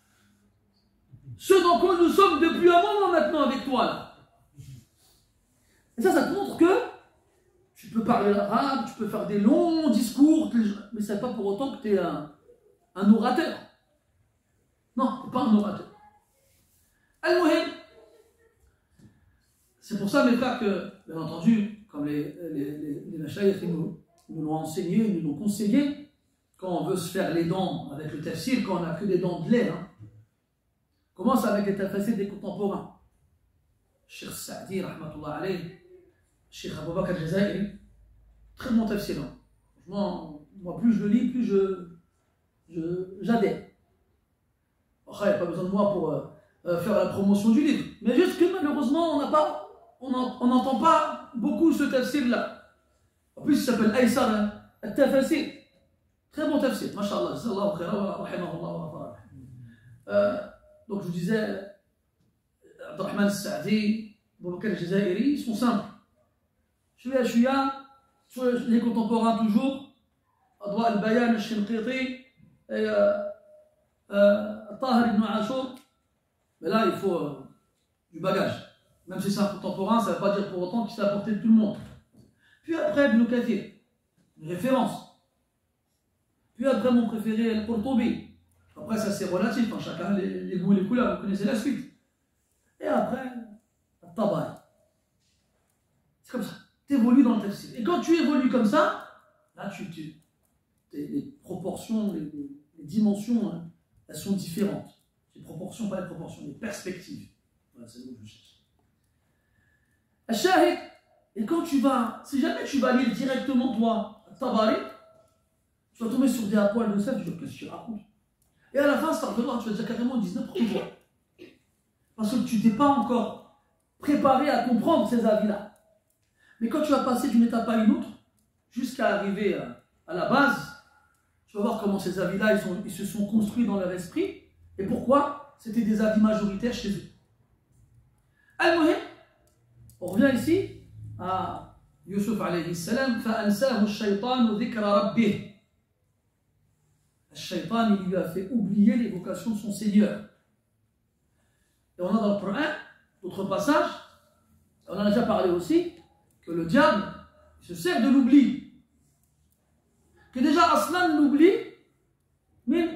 Ce dans quoi nous sommes depuis un moment maintenant avec toi là. Et ça, ça te montre que tu peux parler l'arabe, tu peux faire des longs discours, mais ce n'est pas pour autant que tu es un, un orateur. Non, tu n'es pas un orateur. Al-Muhim, c'est pour ça, mes frères, que, bien entendu, comme les, les, les, les mashayikh nous, nous l'ont enseigné, nous l'ont conseillé, quand on veut se faire les dents avec le tafsir, quand on n'a que des dents de lait, hein, Commence avec les tafsir des contemporains. Cheikh Saadi, rahmatullah alayh, Cheikh Abou Bakr al-Jazairi, très bon tafsir. Franchement, moi, plus je le lis, plus je, je, j'adhère. Après, il n'y a pas besoin de moi pour euh, faire la promotion du livre. Mais juste que malheureusement, on n'a pas, on n'entend pas beaucoup ce tafsir-là. En plus, il s'appelle Aïsar al-Tafsir. Très bon tafsir, mashallah, sallallahu khayra, euh, donc je vous disais, Abdurrahman al-Sa'di, Abou Bakr al-Jazairi, ils sont simples. Shouya Shouya, sur les contemporains toujours, Adwa al-Bayan al-Shinqiti, et euh, euh, Tahir ibn Ashur. Mais là, il faut euh, du bagage. Même si c'est un contemporain, ça ne veut pas dire pour autant qu'il s'est apporté de tout le monde. Puis après, Ibn Kathir, une référence. Puis après, mon préféré, Al-Qurtubi. Après, ça c'est relatif, hein, chacun les, les goûts et les couleurs, vous connaissez la suite. Et après, Al-Tabari. C'est comme ça. Tu évolues dans le tafsir. Et quand tu évolues comme ça, là, tu, tu, les proportions, les, les dimensions, hein, elles sont différentes. Les proportions, pas les proportions, les perspectives. Voilà, c'est le mot que je cherche. Al-Shahid. Et quand tu vas, si jamais tu vas lire directement, toi, Al-Tabari, tu vas tomber sur des poils de sel, tu vas dire, qu'est-ce que tu racontes? Et à la fin, tu vas dire carrément dix-neuf pour toi. Parce que tu n'es pas encore préparé à comprendre ces avis-là. Mais quand tu vas passer d'une étape à une autre, jusqu'à arriver à, à la base, tu vas voir comment ces avis-là, ils, ils se sont construits dans leur esprit. Et pourquoi c'était des avis majoritaires chez eux. Al-Muhim, on revient ici à Yusuf alayhi salam, فَأَنْسَاهُ الشَّيْطَانُ ذِكْرَ رَبِّهِ. Le shaitan, il lui a fait oublier l'évocation de son Seigneur. Et on a dans le Coran d'autres passages, on en a déjà parlé aussi, que le diable se sert de l'oubli. Que déjà Aslan l'oubli, min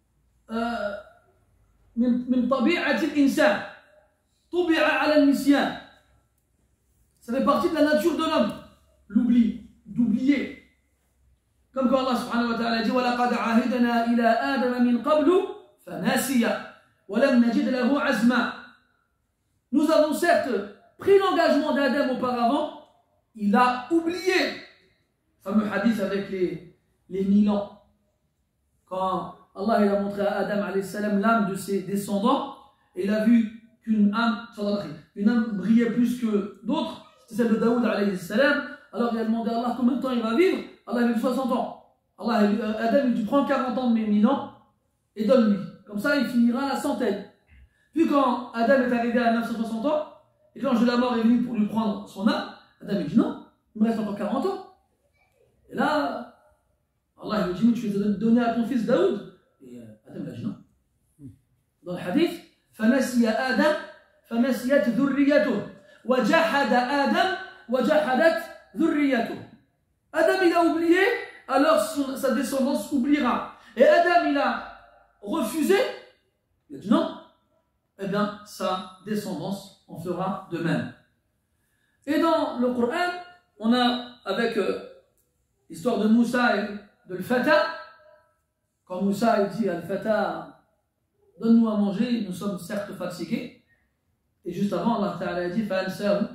min tabi'ati al-insan, tubi'a ala al-nisyan. Ça fait partie de la nature de l'homme, l'oubli, d'oublier. Comme quand Allah subhanahu wa ta'ala dit وَلَقَدْ عَهِدْنَا إِلَىٰ آدَمَ مِنْ قَبْلُ فَنَاسِيَ وَلَمْ نَجِدْ لَهُ عَزْمًا. Nous avons certes pris l'engagement d'Adam auparavant, il a oublié. Fameux hadith avec les, les mille ans. Quand Allah il a montré à Adam alayhi salam l'âme de ses descendants, et il a vu qu'une âme, une âme brillait plus que d'autres, c'était celle de Daoud alayhi salam. Alors il a demandé à Allah combien de temps il va vivre. Allah a dit soixante ans. Allah, Adam il dit prends quarante ans de mes mille ans et donne-lui. Comme ça il finira la centaine. Puis quand Adam est arrivé à neuf cent soixante ans, et quand l'ange de la mort est venu pour lui prendre son âme, Adam il dit non, il me reste encore quarante ans. Et là, Allah il lui dit mais tu les as donnés à ton fils Daoud. Et Adam il a dit non. Dans le hadith, فَنَسِيَ آدَمْ فَنَسِيَتْ ذُرِّيَّتُهُ وَجَحَدَ آدَمْ وَجَحَدَتْ ذُرِّيَّتُهُ. Adam il a oublié, alors son, sa descendance oubliera. Et Adam il a refusé, il a dit non, eh bien sa descendance en fera de même. Et dans le Coran, on a avec euh, l'histoire de Moussa et de Al-Fata, quand Moussa il dit à Al-Fata, donne-nous à manger, nous sommes certes fatigués. Et juste avant, Allah Ta'ala a dit فَأَنْسَاهُ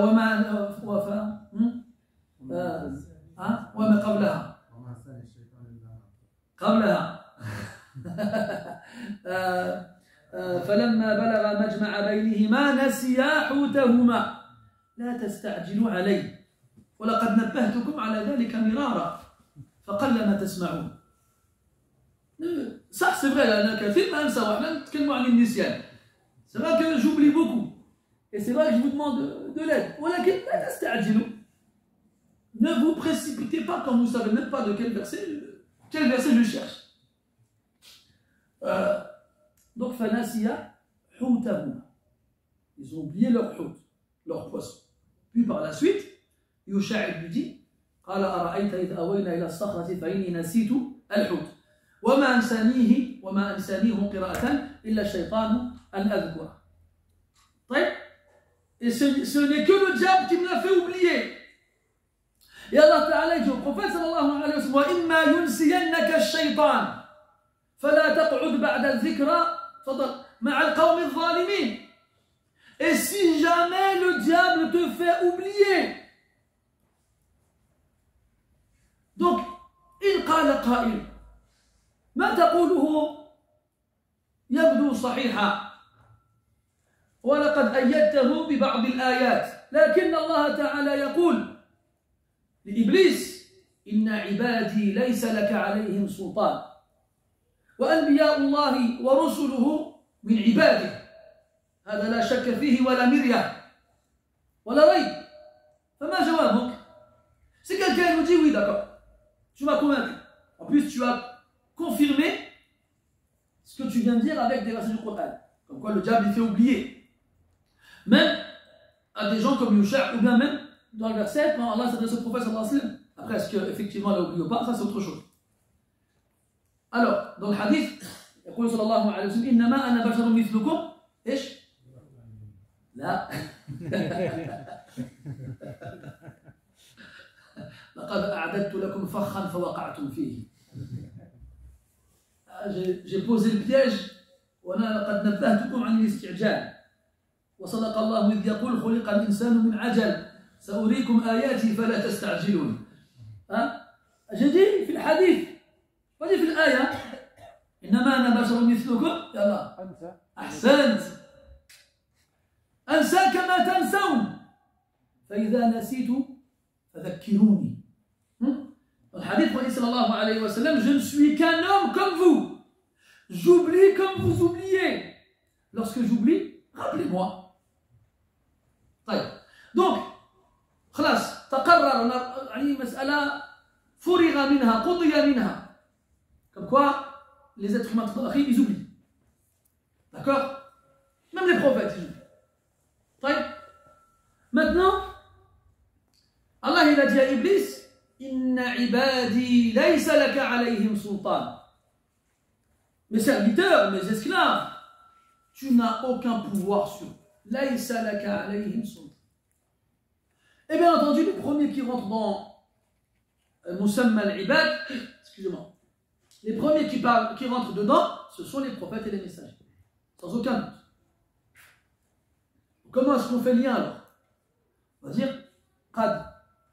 وَمَا ها وما قبلها قبلها فلما بلغ مجمع بينهما نسيا حوتهما لا تستعجلوا عليه ولقد نبهتكم على ذلك مرارا فقل ما تسمعون. Ça c'est vrai, أنا كثير ما أنسى وإحنا نتكلموا عن النسيان. C'est vrai que j'oublie beaucoup et c'est vrai que je vous demande de l'aide. ولكن لا تستعجلوا. Ne vous précipitez pas quand vous ne savez même pas de quel verset, quel verset je cherche. Euh, donc, Fanasiya, Houtahuma. Ils ont oublié leur hout, leur poisson. Puis par la suite, Yusha' lui dit قال أرأيت إذ أوينا إلى الصخرة فإني نسيت الحوت وما أنسانيه وما أنسانيه قراءة إلا الشيطان أن أذكره. طيب. Et ce, ce n'est que le diable qui me l'a fait oublier. Et Allah Ta'ala dit au prophète sallallahu alayhi wa sallam وَإِمَّا يُنْسِيَنَّكَ الشَّيْطَانِ فَلَا تَقْعُدْ بَعْدَ الذِّكْرَى مع القوم الظالمين. Et si jamais le diable te fait oublier, donc إن قال قائل ما تقوله يبدو صحيحا ولقد أيدته ببعض الآيات، لكن الله تعالى يقول لإبليس إن عبادي ليس لك عليهم سلطان وأنبياء الله ورسله من عباده، هذا لا شك فيه ولا مرية ولا ريب. فما جوابك؟ Si quelqu'un nous dit oui, d'accord, tu m'as convaincu, en plus tu as confirmé ce que tu viens de dire avec des versets du Coran, comme quoi le diable il fait oublier, même à des gens comme Yusha, ou bien même dans le verset quand Allah s'adresse au prophète sallallahu alayhi wa sallam. Après, est-ce qu'effectivement il a oublié ou pas, ça c'est autre chose. Alors, dans le hadith, يقول صلى الله عليه وسلم إنما أنا بشر مثلكم إيش؟ لا لقد أعددت لكم فخا فوقعتم فيه. J'ai posé le piège وأنا لقد نبهتكم عن الاستعجال وصدق الله إذ يقول خلق الإنسان من عجل سأريكم آياتي فلا تستعجلون. J'ai dit في الحديث pas dit في الآية إنما أنا بشر مثلكم. يلا أحسنت. أنسى كما تنسون فإذا نسيت فذكروني. Dans le hadith, il dit sallallahu alayhi wa sallam, je ne suis qu'un homme comme vous. J'oublie comme vous oubliez. Lorsque j'oublie, rappelez-moi. Donc, خلاص تقرر يعني مسألة فرغ منها قضي منها. Comme quoi, les êtres humains ils oublient. D'accord? Même les prophètes, ils oublient. Maintenant, Allah il a dit à Iblis, Inna ibadi laysa laka alayhim sultan. Mes serviteurs, mes esclaves, tu n'as aucun pouvoir sur eux. Laysa laka alayhim sultan. Et bien entendu, les premiers qui rentrent dans Musamma al-Ibad, excusez-moi, les premiers qui, parlent, qui rentrent dedans, ce sont les prophètes et les messagers. Sans aucun doute. Comment est-ce qu'on fait le lien alors? On va dire, قد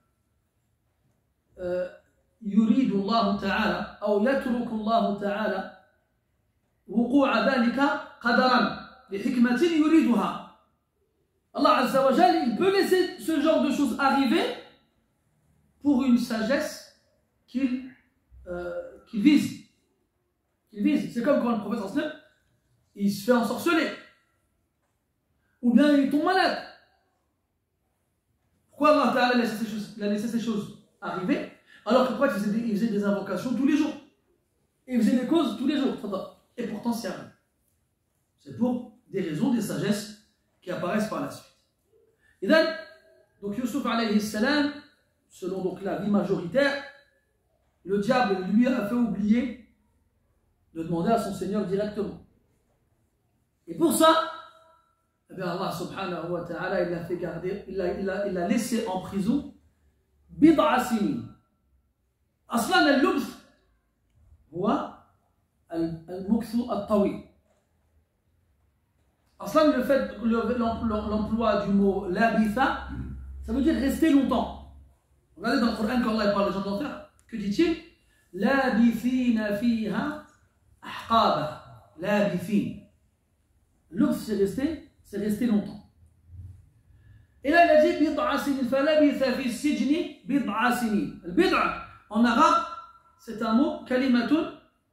يريد الله تعالى أو يترك الله تعالى وقوع ذلك قدرا لحكمة يريدها. Allah Azza wa Jal, il peut laisser ce genre de choses arriver pour une sagesse qu'il euh, qu'il vise. Qu'il vise. C'est comme quand le prophète sallallahu alayhi wa sallam, il se fait ensorceler. Ou bien il tombe malade. Pourquoi Allah Ta'ala a laissé ces choses, a laissé ces choses arriver alors que quoi, il faisait, des, il faisait des invocations tous les jours. Et il faisait des causes tous les jours. Et pourtant c'est rien. C'est pour des raisons, des sagesses qui apparaissent par la suite. Et donc, donc Yusuf alayhi salam, selon donc la vie majoritaire, le diable lui a fait oublier de demander à son Seigneur directement. Et pour ça, eh bien Allah subhanahu wa ta'ala, il l'a fait garder, il l'a, il l'a, il l'a laissé en prison bid'a sinin. أصلاً اللبث هو المكث الطويل. أصلاً le fait, l'emploi du mot labitha, ça veut dire rester longtemps. Regardez dans le Coran quand Allah parle des gens de l'enfer, que dit-il? Labithina fiha ahqaba. Labithin. L'obs c'est rester, c'est rester longtemps. Et là il a dit bid'a sinin, falabitha fi sijni bid'a sinin. Le bid'a en arabe c'est un mot kalimatun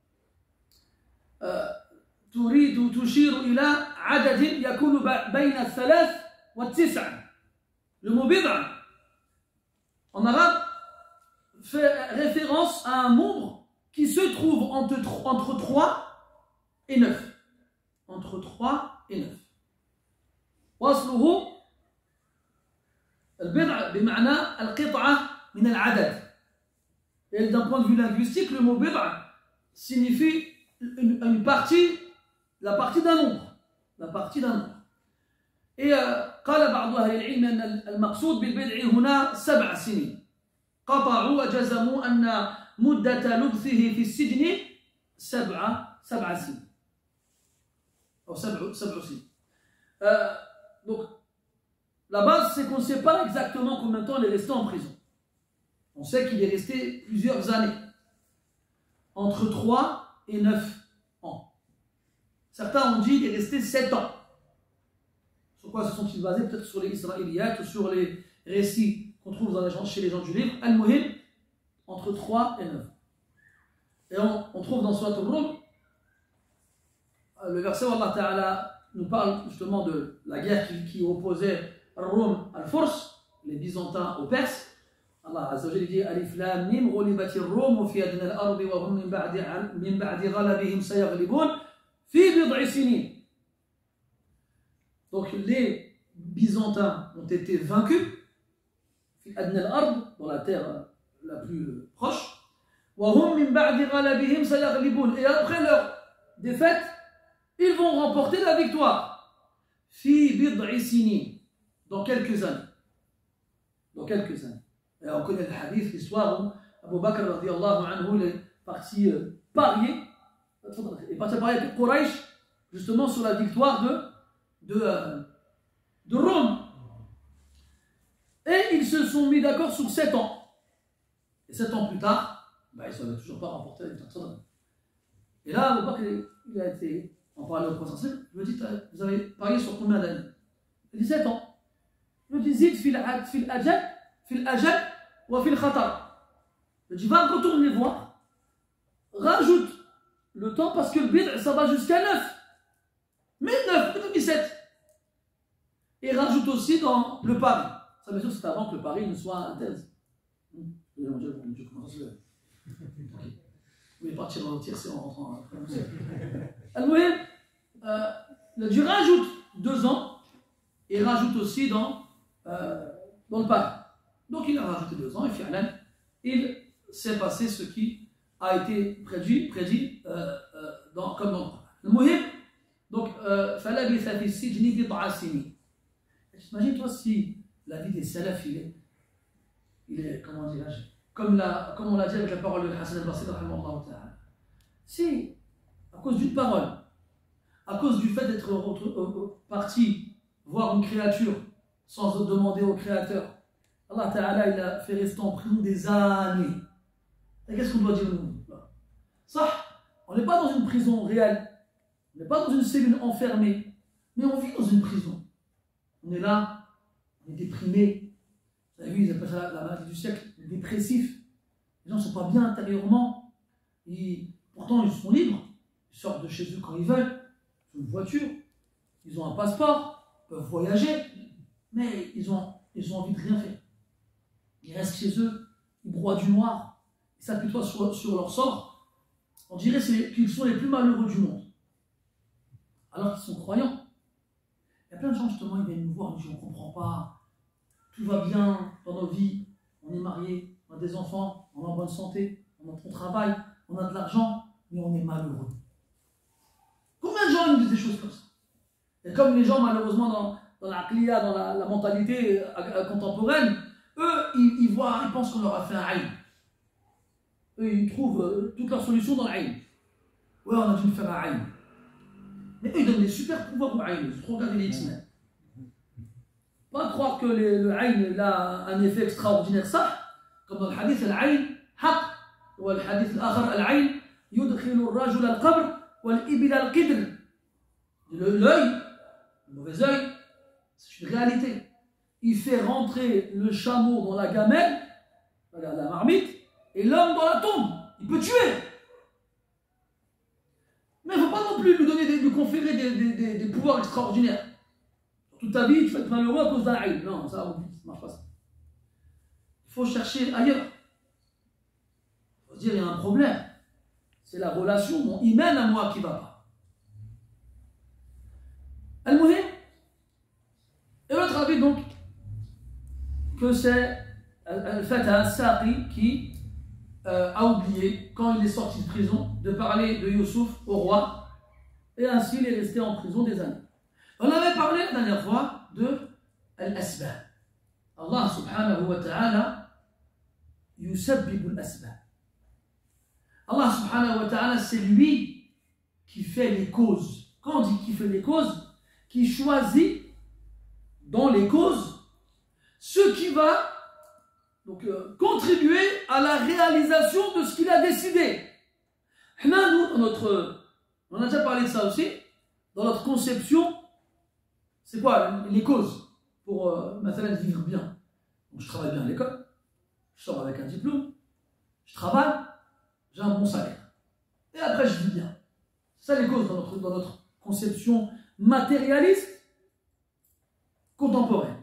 تريد تشير إلى عدد يكون بين الثلاث والتسع. Le mot bid'a en arabe fait référence à un nombre qui se trouve entre, entre trois et neuf. Entre trois et neuf. وأصله البضع بمعنى القطعة من العدد. Et d'un point de vue linguistique, le mot bid'a signifie une, une partie, la partie d'un nombre. La partie d'un nombre. Et قال بعض أهل العلم أن المقصود بالبدع هنا سبع سنين. قطعوا وجزموا أن مدة لبثه في السجن سبع سبع سنين. Ou سبع سبع سنين. Euh, donc, la base, c'est qu'on ne sait pas exactement combien de temps il est resté en prison. On sait qu'il est resté plusieurs années, entre trois et neuf ans. Certains ont dit qu'il est resté sept ans. Sur quoi se sont-ils basés? Peut-être sur les Israéliyates ou sur les récits qu'on trouve dans les gens, chez les gens du livre. Al-Muhim, entre trois et neuf. Et on, on trouve dans Surat Al-Rum, le verset où Allah Ta'ala nous parle justement de la guerre qui, qui opposait Al-Rum al-Furs, les Byzantins aux Perses. Allah Azza wa Jalla dit Alif Lam Mim ghulibatir Rum fi adna al-ard wa hum min ba'di min ba'di ghalabihim sayaghlibun fi bid'i sinin. Donc les Byzantins ont été vaincus fi adna al-ard, dans la terre la plus proche, wa hum min ba'di ghalabihim sayaghlibun, et après leur défaite ils vont remporter la victoire. Fi bid'i sinin, dans quelques années. Dans quelques années. Et on connaît le hadith, l'histoire où Abu Bakr radiyallahu anhu est parti euh, parier, est parti parier avec Quraysh, justement sur la victoire de, de, euh, de Rome. Et ils se sont mis d'accord sur sept ans. Et sept ans plus tard, bah, ils ne savaient toujours pas remporter la victoire. Et là, Abu Bakr, il a été. On parlait au prophète, je me dis, vous avez parié sur combien d'années? Il dit sept ans. Je me dis, zid fil ajal, fil ajal, ou fil khatar. Je dis, va retourner voir, rajoute le temps, parce que le bid, ça va jusqu'à neuf. Mais neuf, mais dix-sept. Et rajoute aussi dans le pari. Ça, bien sûr, c'est avant que le pari ne soit intense. Je commence à se lever. Vous voulez partir dans le tir, c'est en rentrant. Al-Muhim, euh, Dieu rajoute deux ans et rajoute aussi dans, euh, dans le pari. Donc il a rajouté deux ans et finalement, il s'est passé ce qui a été prédit, prédit euh, euh, dans, comme dans le Al-Muhim. Donc, فَلَبِثَ فِي السِّجْنِ بِضْعَ سِنِينَ. T'imagines-toi si la vie des salafs, il est, il est comment dirais-je, comme, la, comme on l'a dit avec la parole de Hassan al-Basri, si, à cause d'une parole, à cause du fait d'être parti voir une créature sans demander au créateur, Allah Ta'ala il a fait rester en prison des années. Et qu'est-ce qu'on doit dire nous? Ça, on n'est pas dans une prison réelle, on n'est pas dans une cellule enfermée, mais on vit dans une prison. On est là, on est déprimé. Vous avez vu, ils appellent ça la maladie du siècle, dépressif. Les gens ne sont pas bien intérieurement. Ils, pourtant, ils sont libres. Ils sortent de chez eux quand ils veulent. Ils ont une voiture. Ils ont un passeport. Ils peuvent voyager. Mais ils ont, ils ont envie de rien faire. Ils restent chez eux. Ils broient du noir. Ils s'appuient sur, sur leur sort. On dirait qu'ils sont les plus malheureux du monde. Alors qu'ils sont croyants. Il y a plein de gens, justement, ils viennent nous voir. Ils disent, on ne comprend pas. Tout va bien dans nos vies. On est mariés. On a des enfants. On est en bonne santé. On a un bon travail. On a de l'argent, mais on est malheureux. Combien de gens nous disent des choses comme ça? Et comme les gens, malheureusement, dans, dans la qliya, dans la, la mentalité euh, contemporaine, eux, ils, ils voient, ils pensent qu'on leur a fait un aïn. Eux, ils trouvent euh, toute leur solution dans l'aïn. Ouais, on a dû faire un aïn. Mais eux, ils donnent des super pouvoirs au aïn. Il faut regarder les X-Men. Pas croire que les, le aïn a un effet extraordinaire, ça, comme dans le hadith, l'aïn, haq. والحديث الآخر العين يدخل الرجل القبر والإبل القدر. L'œil, le mauvais œil, c'est une réalité. Il fait rentrer le chameau dans la gamelle, la marmite, et l'homme dans la tombe. Il peut tuer. Mais il ne faut pas non plus lui donner, des, lui conférer des, des, des, des pouvoirs extraordinaires. Toute ta vie, tu vas être malheureux à cause d'un aïn. Non, ça ne marche pas ça. Il faut chercher ailleurs. Il faut se dire, il y a un problème. C'est la relation, mon iman à moi qui ne va pas. Al-Muhim. Et l'autre avis donc, que c'est Al-Fatah Al-Saqi qui euh, a oublié, quand il est sorti de prison, de parler de Youssouf au roi. Et ainsi, il est resté en prison des années. On avait parlé la dernière fois de Al-Asbab. Allah subhanahu wa ta'ala yusabbibu al-asbab. Allah subhanahu wa ta'ala, c'est lui qui fait les causes. quand on dit qui fait les causes, qui choisit dans les causes ce qui va donc, euh, contribuer à la réalisation de ce qu'il a décidé. Là, nous, dans notre, on a déjà parlé de ça aussi, dans notre conception, c'est quoi les causes pour euh, maintenant vivre bien? Donc, je travaille bien à l'école, je sors avec un diplôme, je travaille, j'ai un bon salaire. Et après, je vis bien. C'est ça les causes dans notre, dans notre conception matérialiste contemporaine.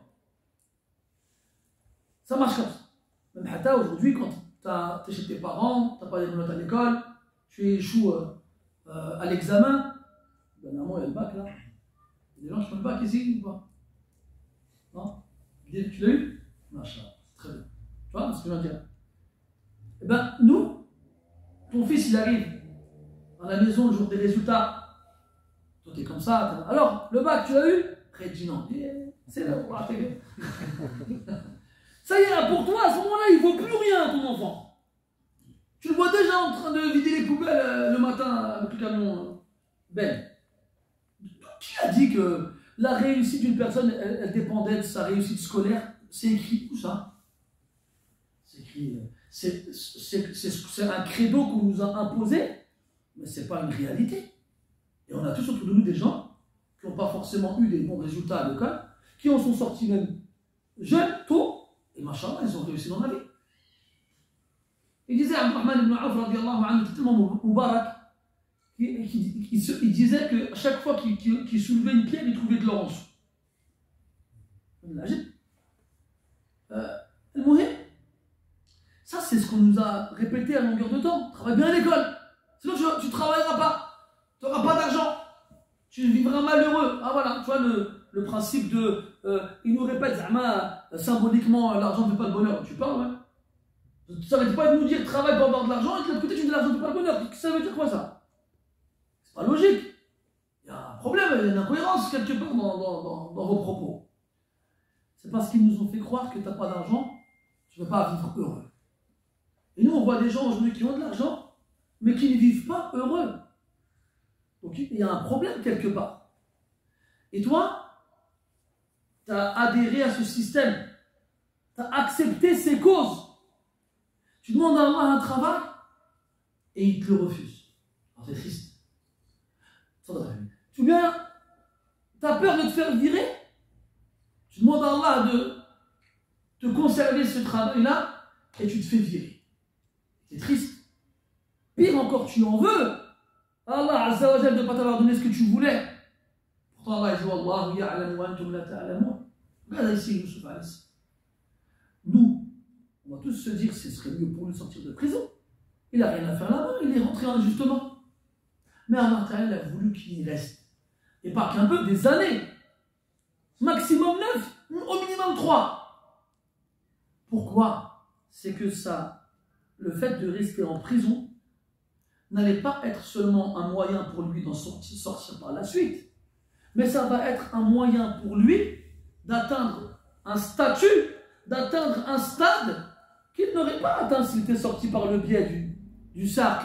Ça marche comme ça. Même Hata, aujourd'hui, quand tu es chez tes parents, tu n'as pas des bonnes notes à l'école, tu échoues euh, euh, à l'examen, dernièrement, il y a le bac là. Il y a des gens qui font le bac ici ou pas? Non? Tu l'as eu? Machin, c'est très bien. Tu vois ce que je veux dire? Eh bien, nous, ton fils, il arrive à la maison le jour des résultats. Toi, t'es comme ça. T'es... Alors, le bac, tu l'as eu? Prédit non. C'est là, on va t'aider. Ça y est, pour toi, à ce moment-là, il ne vaut plus rien, ton enfant. Tu le vois déjà en train de vider les poubelles euh, le matin avec le camion. Euh, ben, qui a dit que la réussite d'une personne, elle, elle dépendait de sa réussite scolaire? C'est écrit où ça? C'est écrit. Euh, c'est un credo qu'on nous a imposé, mais ce n'est pas une réalité. Et on a tous autour de nous des gens qui n'ont pas forcément eu des bons résultats à l'école, qui en sont sortis même jeunes, tôt, et machallah, ils ont réussi dans la vie. Il disait, Abdurrahman ibn Auf, radiallahu anhu, qui était tellement moubarak, il, il, il, il disait qu'à chaque fois qu'il qu'il, qu'il soulevait une pierre, il trouvait de l'or en dessous. Euh, ça, c'est ce qu'on nous a répété à longueur de temps. Travaille bien à l'école, sinon tu ne travailleras pas, tu n'auras pas d'argent, tu vivras malheureux. Ah voilà, tu vois le, le principe de. Euh, il nous répète, Zama, symboliquement, l'argent ne fait pas le bonheur. Tu parles, ouais. Ça ne veut pas de nous dire travaille pour avoir de l'argent et de l'autre côté tu dis l'argent ne fait pas le bonheur. Ça veut dire quoi ça? C'est pas logique. Il y a un problème, il y a une incohérence quelque part dans, dans, dans, dans vos propos. C'est parce qu'ils nous ont fait croire que tu n'as pas d'argent, tu ne vas pas vivre heureux. Et nous, on voit des gens aujourd'hui qui ont de l'argent, mais qui ne vivent pas heureux. Donc il y a un problème quelque part. Et toi, tu as adhéré à ce système. Tu as accepté ses causes. Tu demandes à Allah un travail et il te le refuse. Alors c'est triste. Tu viens, tu as peur de te faire virer. Tu demandes à Allah de te conserver ce travail-là et tu te fais virer. C'est triste. Pire encore, tu en veux. Allah Azza wa Jalla de ne pas t'avoir donné ce que tu voulais. Pourtant Allah dit Wallahu ya'lamu wa antum la ta'lamun. Regarde ici Youssouf alayhi salam. Nous, on va tous se dire que ce serait mieux pour lui de sortir de prison. Il n'a rien à faire là-bas, il est rentré injustement. Mais Allah Ta'ala a voulu qu'il y reste. Et pas qu'un peu, des années. Maximum neuf, au minimum trois. Pourquoi? C'est que ça, le fait de rester en prison, n'allait pas être seulement un moyen pour lui d'en sortir, sortir par la suite, mais ça va être un moyen pour lui d'atteindre un statut, d'atteindre un stade qu'il n'aurait pas atteint s'il était sorti par le biais du, du cercle.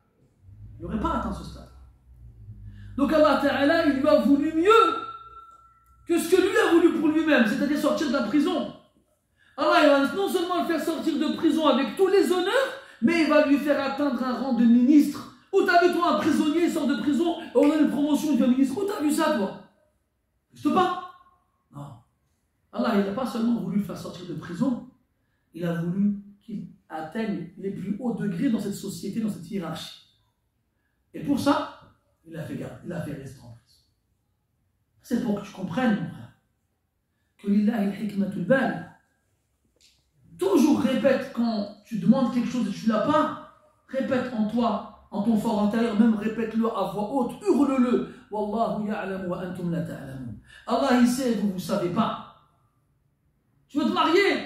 Il n'aurait pas atteint ce stade. Donc Allah Ta'ala, il lui a voulu mieux que ce que lui a voulu pour lui-même, c'est-à-dire sortir de la prison. Allah, il va non seulement le faire sortir de prison avec tous les honneurs, mais il va lui faire atteindre un rang de ministre. Où t'as vu toi un prisonnier sort de prison et on a une promotion de ministre? Où t'as vu ça toi? Je te pas. Non. Allah, il n'a pas seulement voulu le faire sortir de prison, il a voulu qu'il atteigne les plus hauts degrés dans cette société, dans cette hiérarchie. Et pour ça, il a fait garde, il a fait rester en prison. C'est pour que tu comprennes, mon frère, que lillahi al-hikmatul bal. Toujours répète quand tu demandes quelque chose et tu ne l'as pas, répète en toi, en ton fort intérieur, même répète-le à voix haute, hurle-le. Wallahu ya'lamu wa antum la ta'lamun. Allah il sait, vous ne savez pas. Tu veux te marier?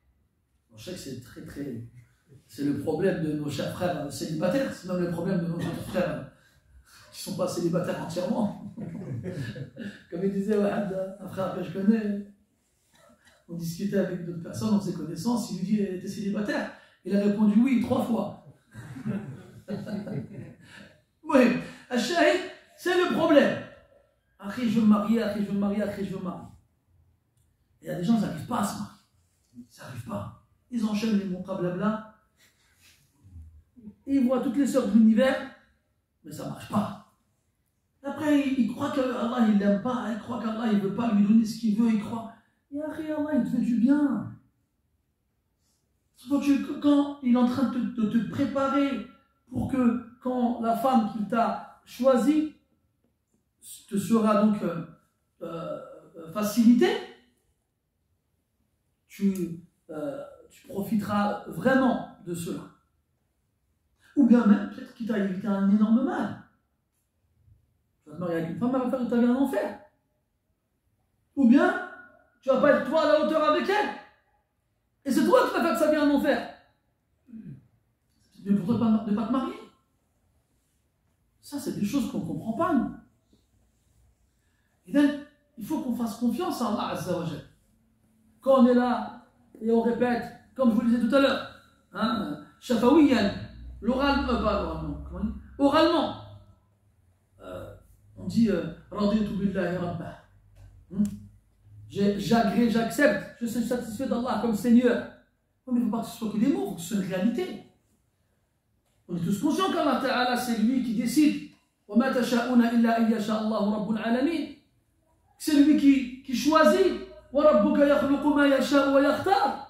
Je sais que c'est très très... C'est le problème de nos chers frères célibataires, c'est même le problème de nos autres frères qui ne sont pas célibataires entièrement. Comme il disait ouais, un frère que je connais, on discutait avec d'autres personnes, on ses connaissances, il lui dit t'es célibataire? Il a répondu oui trois fois. Oui, Al-Shahid, c'est le problème. Après, je veux me marier, après, je veux me marier, après, je veux me marier. Et il y a des gens qui n'arrivent pas à se marier. Ils n'arrivent pas. Ils enchaînent les montras blabla. Et ils voient toutes les sœurs de l'univers, mais ça ne marche pas. Après, ils, ils croient qu'Allah, il ne l'aime pas. Ils croient qu'Allah, il ne veut pas lui donner ce qu'il veut. Ils croient. Et après, Allah, il te fait du bien. Quand, tu, quand il est en train de te, de te préparer pour que, quand la femme qu'il t'a choisie te sera donc euh, euh, facilitée, tu, euh, tu profiteras vraiment de cela. Ou bien même, peut-être qu'il t'a évité un énorme mal. Tu vas te marier avec une femme, elle va faire de ta vie un enfer. Ou bien, tu ne vas pas être toi à la hauteur avec elle. Et c'est toi qui vas faire de sa vie un enfer. C'est bien pour toi de ne pas te marier. Ça, c'est des choses qu'on ne comprend pas, nous. Et donc, il faut qu'on fasse confiance à Allah Azza wa Jal. Quand on est là, et on répète, comme je vous le disais tout à l'heure, hein, shafawiyan, l'oral, euh, pas oralement, comment on dit, oralement, euh, on dit raditu billahi rabbah. J'agrée, j'accepte, je suis satisfait d'Allah comme Seigneur. Mais il ne faut pas que ce soit que des mots, il faut que ce soit une réalité. On est tous conscients qu'Allah Ta'ala, c'est lui qui décide. وَمَا تَشَاءُونَ إِلَّا أَن يَشَاءَ اللَّهُ رَبُّ الْعَالَمِينَ. C'est lui qui, qui choisit. وَرَبُّكَ يَخْلُقُ مَا يَشَاءُ وَيَخْتَارُ.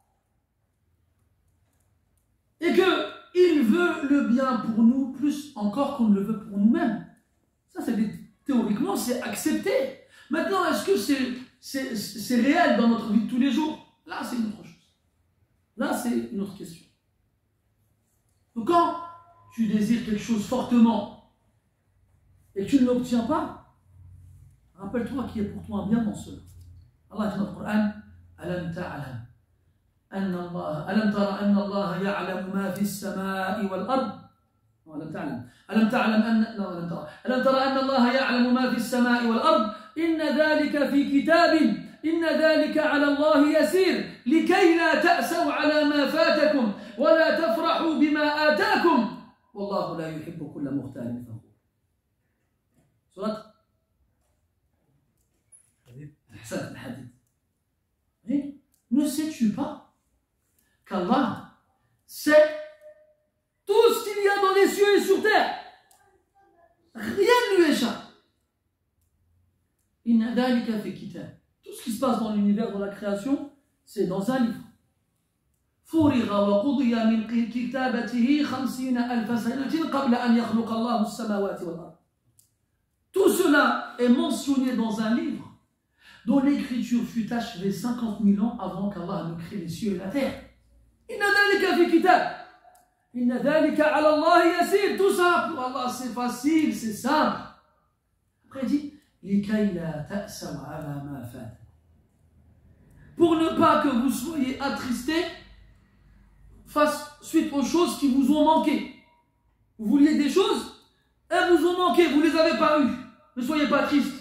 Et qu'il veut le bien pour nous plus encore qu'on ne le veut pour nous-mêmes. Ça, c'est des, théoriquement, c'est accepté. Maintenant, est-ce que c'est, c'est, c'est réel dans notre vie de tous les jours? Là, c'est une autre chose. Là, c'est une autre question. Donc, quand tu désires quelque chose fortement et que tu ne l'obtiens pas, rappelle-toi qu'il y a pour toi un bien dans cela. Allah dit dans le Coran, Alam ta'alam. أن الله ألم ترى أن الله يعلم ما في السماء والأرض ألم تعلم ألم تعلم أن لا ألم ترى ألم ترى أن الله يعلم ما في السماء والأرض إن ذلك في كتاب إن ذلك على الله يسير لكي لا تأسوا على ما فاتكم ولا تفرحوا بما آتاكم والله لا يحب كل مختال فخور. سورة أحسنت الحديث. Ne sais-tu pas qu'Allah sait tout ce qu'il y a dans les cieux et sur terre? Rien ne lui échappe. Inna dhalika fi kitab. Tout ce qui se passe dans l'univers, dans la création, c'est dans un livre. Furiga wa qudiya min kitabatihi khamsina alf sanatin qabla an yakhluqa Allahu as-samawati wal ard. Tout cela est mentionné dans un livre dont l'écriture fut achevée cinquante mille ans avant qu'Allah ne crée les cieux et la terre. Inna dhalika fi kitab. Inna dhalika ala Allah yasir. Tout ça pour Allah c'est facile, c'est simple. Après il dit likay la ta'saw ala ma fat. Pour ne pas que vous soyez attristés face suite aux choses qui vous ont manqué. Vous vouliez des choses, elles vous ont manqué, vous ne les avez pas eues. Ne soyez pas tristes.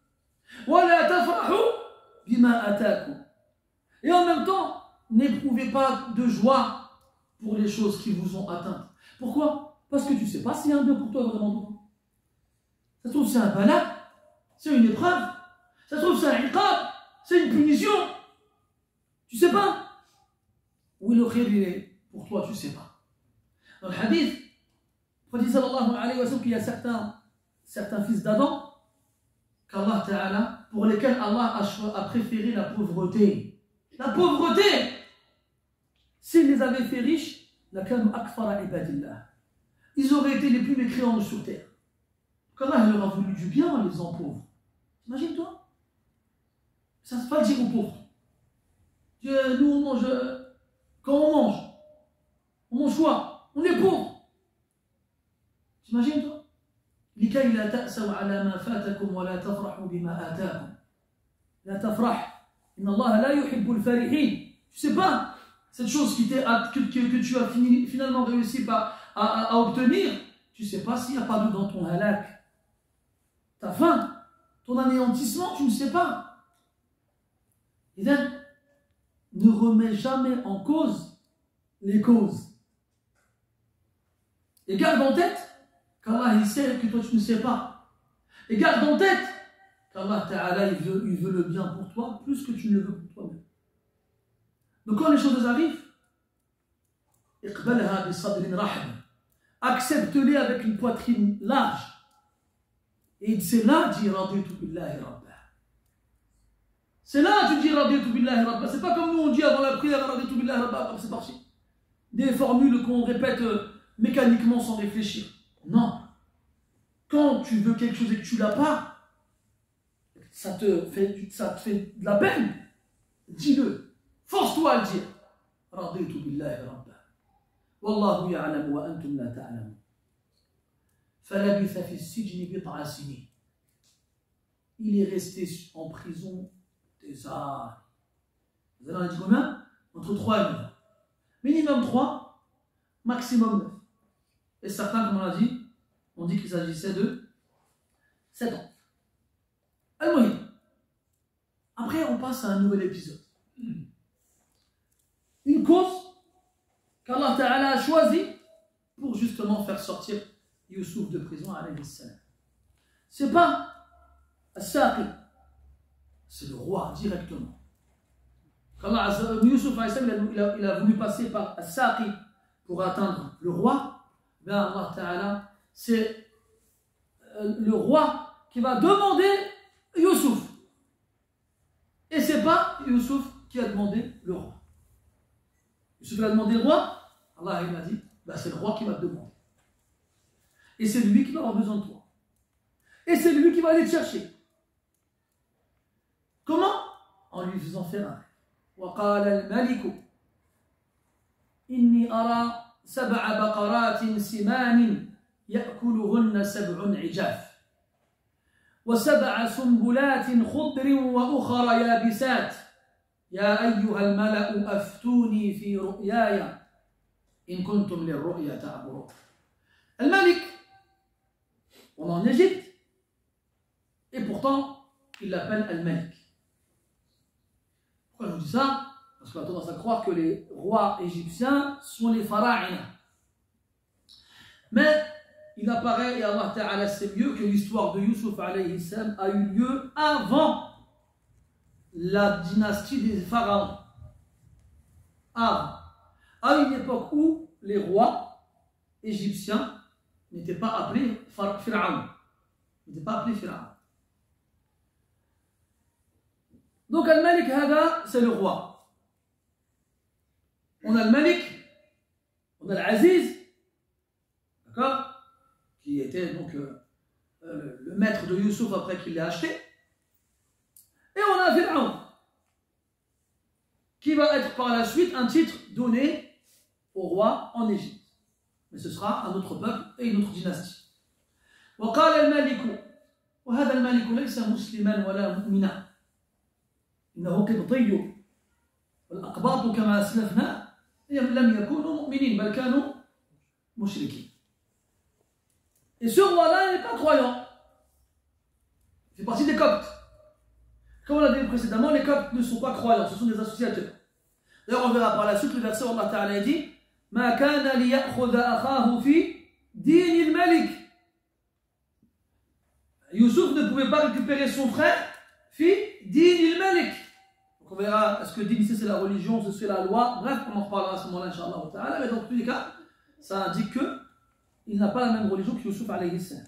Et en même temps, n'éprouvez pas de joie pour les choses qui vous ont atteintes. Pourquoi? Parce que tu ne sais pas s'il y a un bien pour toi vraiment. Ça se trouve c'est un bala, c'est une épreuve, ça se trouve c'est un iqab, c'est une punition. Tu ne sais pas. Où le khir il est pour toi, tu ne sais pas. Dans le hadith, il dit sallallahu alayhi wa sallam qu'il y a certains, certains fils d'Adam qu'Allah Ta'ala, pour lesquels Allah a, a préféré la pauvreté. La pauvreté! S'il les avait fait riches, ils auraient été les plus mécréants sur terre. qu'Allah leur a voulu du bien en les en pauvres. T'imagines-toi? Ça ne se pas dire aux pauvres. Dieu, nous on mange, quand on mange, on mange quoi? On est pauvres. T'imagines-toi? لكي لا تأسوا على ما فاتكم ولا تفرحوا بما آتاكم. لا تفرح. إن الله لا يحب الفرحين. Tu sais pas cette chose qui t'est, que, que, que tu as fini, finalement réussi à, à, à obtenir, tu sais pas s'il n'y a pas de dans ton halak. Ta fin, ton anéantissement, tu ne sais pas. Et donc, ne remets jamais en cause les causes. Et garde en tête qu'Allah il sait que toi tu ne sais pas. Et garde en tête qu'Allah Ta'ala il veut, il veut le bien pour toi plus que tu ne le veux pour toi-même. Donc quand les choses arrivent, اقبلها بصدر رحب. Accepte-les avec une poitrine large. Et c'est là que tu dis raditu billahi rabba. C'est là que tu dis raditu billahi rabba. C'est pas comme nous on dit avant la prière raditu billahi rabba, c'est parti. Des formules qu'on répète euh, mécaniquement sans réfléchir. Non. Quand tu veux quelque chose et que tu l'as pas, ça te fait, ça te fait de la peine. Dis-le. Force-toi à le dire. Raditu billahi rabba. Wallahu ya'lamu wa antum la ta'lamun. فلبث في السجن بضع سنين. Il est resté en prison des années. Vous avez dit combien? Entre trois et neuf. Minimum trois, maximum neuf. Et certains, comme on l'a dit, on dit qu'il s'agissait de sept ans. Al-Muhim. Après, on passe à un nouvel épisode. Une cause qu'Allah Ta'ala a choisie pour justement faire sortir Youssouf de prison, alayhi salam. C'est pas As-Saqi, c'est le roi directement. Quand Youssouf alayhi salam, il a, il a voulu passer par As-Saqi pour atteindre le roi, ben Allah Ta'ala, c'est le roi qui va demander Youssouf. Et c'est pas Youssouf qui a demandé le roi. Youssouf a demandé le roi, Allah il a dit, ben c'est le roi qui va te demander. Et c'est lui qui va avoir besoin de toi. Et c'est lui qui va aller te chercher. Comment? En lui faisant faire un rêve. وقال الملك إني أرى سبع بقرات سمان يأكلهن سبع عجاف وسبع سنبلات خضر وأخر يابسات يا أيها الملأ أفتوني في رؤياي إن كنتم للرؤيا تعبرون. الملك on est en Égypte, et pourtant, il l'appelle Al-Malik. Pourquoi je vous dis ça? Parce qu'on a tendance à croire que les rois égyptiens sont les pharaïnes. Mais il apparaît, et Allah Ta'ala sait mieux, que l'histoire de Youssouf alayhi salam a eu lieu avant la dynastie des pharaons. Avant. À une époque où les rois égyptiens n'était pas appelé Pharaon. N'était pas appelé Pharaon. Donc Al-Malik Hada, c'est le roi. On a le Malik, on a l'Aziz, d'accord, qui était donc euh, euh, le maître de Youssouf après qu'il l'ait acheté. Et on a Pharaon, qui va être par la suite un titre donné au roi en Égypte. Mais ce sera un autre peuple et une autre dynastie. وقال الملك وهذا الملك ليس مسلما ولا مؤمنا إنه قبطي والأقباط كما أسلفنا لم يكونوا مؤمنين بل كانوا مشركين. Et ce roi-là n'est pas croyant. Il fait partie des Coptes. Comme on l'a dit précédemment, les Coptes ne sont pas croyants, ce sont des associateurs. D'ailleurs, on verra par la suite le verset où Allah Ta'ala dit ما كان ليأخذ أخاه في دين الملك. Youssouf ne pouvait pas récupérer son frère fi din al-malik. Donc on verra, est-ce que din ici c'est la religion, c'est la loi, bref, on en reparlera à ce moment-là, Inch'Allah ta'ala, mais dans tous les cas, ça indique que il n'a pas la même religion que Youssouf alayhi salam.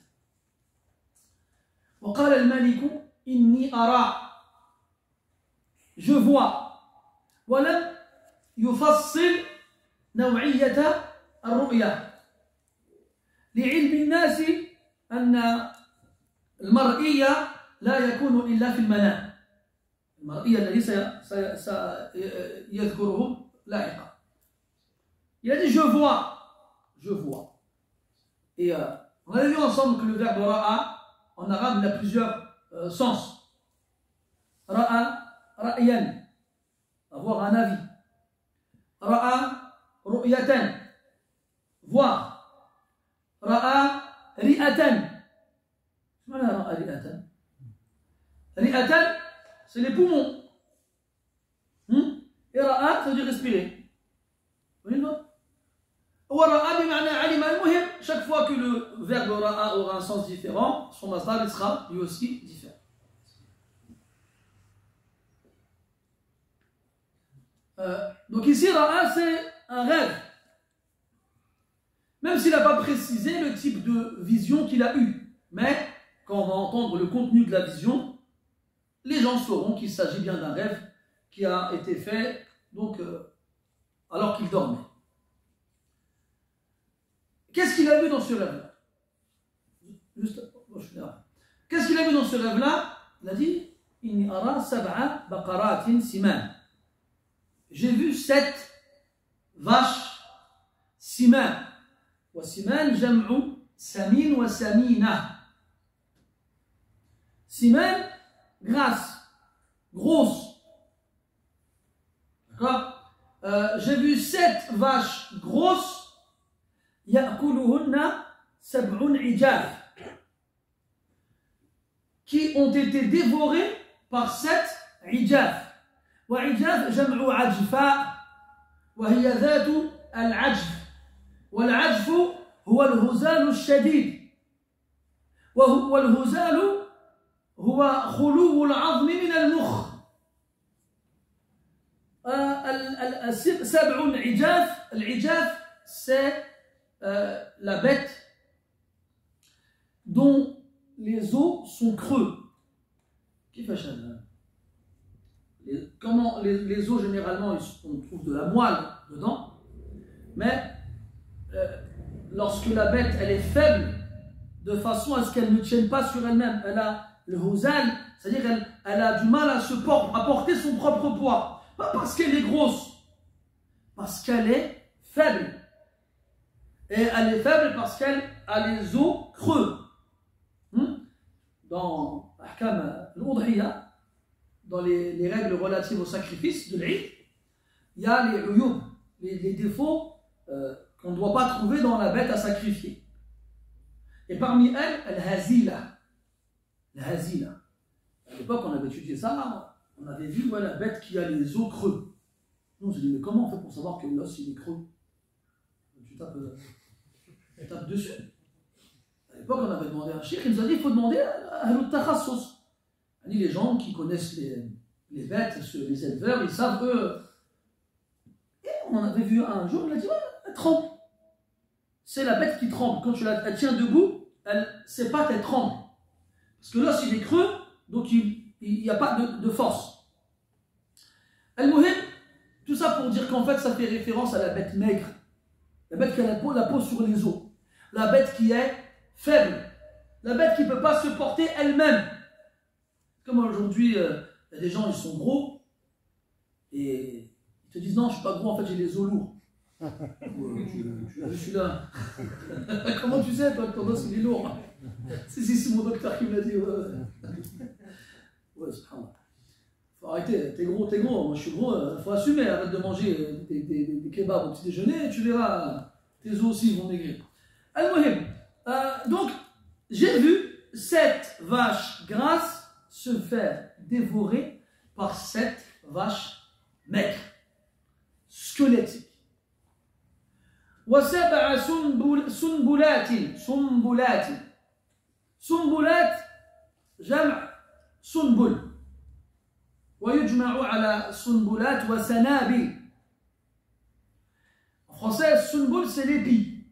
وقال الملك إني أرى, je vois, ولم يفصل نوعية الرؤيا لعلم الناس أن المرئية لا يكون إلا في المنام. المرئية الذي سيذكره لاحقا. Il a dit je vois, je vois. Et euh, on a vu ensemble que le verbe ra'a en arabe il a plusieurs euh, sens. Ra'a, ra'yan, avoir un avis. Ra'a, ru'yatan, voir. Ra'a, ri'atan. Ri'atan, c'est les poumons. Hmm? Et ra'a, ça veut dire respirer. Vous voyez non? Chaque fois que le verbe ra'a aura un sens différent, son masdar il sera lui aussi différent. Euh, donc ici, Ra'a, c'est un rêve. Même s'il n'a pas précisé le type de vision qu'il a eu. Mais quand on va entendre le contenu de la vision, les gens sauront qu'il s'agit bien d'un rêve qui a été fait donc, euh, alors qu'il dormait. Qu'est-ce qu'il a vu dans ce rêve-là? Juste, oh, je Qu'est-ce qu'il a vu dans ce rêve-là? Il a dit Inni ara sab'a baqaratin siman. J'ai vu sept vaches siman. Wa siman jam'u samin wa samina. Siman, grasse, grosse. D'accord? euh, J'ai vu sept vaches grosses. Ya'kuluhunna sab'un ijaf, qui ont été dévorés par sept ijaf. Wa ijaf jam'u ajfa, wa hiya dhatu al-ajf. Wal ajfu huwa al-huzal al-shadid. Wal huzal huwa khulu al-'azm min al-mukh. Sab'un ijaf, al-ijaf c'est Euh, la bête dont les os sont creux. Qui fait ça? les, Comment les, les os généralement on trouve de la moelle dedans, mais euh, lorsque la bête elle est faible, de façon à ce qu'elle ne tienne pas sur elle-même, elle a le huzal, c'est-à-dire qu'elle elle a du mal à se porter, à porter son propre poids, pas parce qu'elle est grosse, parce qu'elle est faible. Et elle est faible parce qu'elle a les os creux. Dans Ahkam al-Udhiyya, dans les, les règles relatives au sacrifice de l'Eid, il y a les uyub, les, les défauts euh, qu'on ne doit pas trouver dans la bête à sacrifier. Et parmi elles, al-hazila. La hazila. À l'époque, on avait étudié ça, on avait vu ouais, la bête qui a les os creux. Nous, on se dit, mais comment on fait pour savoir que l'os il est creux? Tu tapes, euh, tu tapes dessus. À l'époque, on avait demandé à un cheikh, il nous a dit il faut demander à Ahlut Takhassus. Les gens qui connaissent les, les bêtes, les éleveurs, ils savent eux. Et on en avait vu un jour, il a dit ouais, elle tremble. C'est la bête qui tremble. Quand tu la elle tient debout, elle, ses pattes elles tremblent. Parce que l'os il est creux, donc il n'y a pas de, de force. Al-Muhim, tout ça pour dire qu'en fait ça fait référence à la bête maigre. La bête qui a la peau, la peau sur les os. La bête qui est faible. La bête qui ne peut pas se porter elle-même. Comme aujourd'hui, il euh, y a des gens, ils sont gros. Et ils te disent non, je ne suis pas gros, en fait j'ai les os lourds. Ouais, tu, tu as vu celui-là. Comment tu sais, toi, que ton os il est lourd? Si, si, c'est mon docteur qui me l'a dit. Ouais, ouais, subhanallah. Faut arrêter, t'es gros, t'es gros. Moi je suis gros, il faut assumer. Arrête de manger des, des, des, des kebabs au petit déjeuner et tu verras, tes os aussi vont maigrir. Al-Muhim. Euh, donc, j'ai vu sept vaches grasses se faire dévorer par sept vaches maigres, squelettiques. وسبع سنبل سنبلات سنبلات سنبلات جمع سنبل ويجمع على سنبلات وسنابل. En français, sunbul c'est l'épi.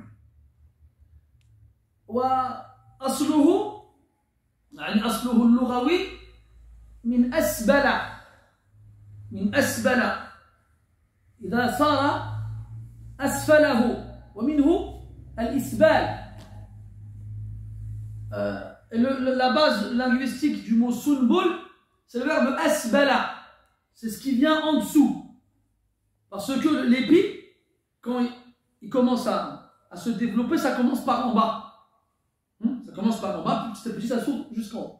وأصله يعني أصله اللغوي من أسبل من أسبل إذا صار أسفله ومنه الإسبال. euh, le, La base linguistique du mot sunbul c'est le verbe asbala, c'est ce qui vient en dessous, parce que l'épi quand il, il commence à, à se développer ça commence par en bas. Ça commence par en bas, petit à petit ça s'ouvre jusqu'en haut.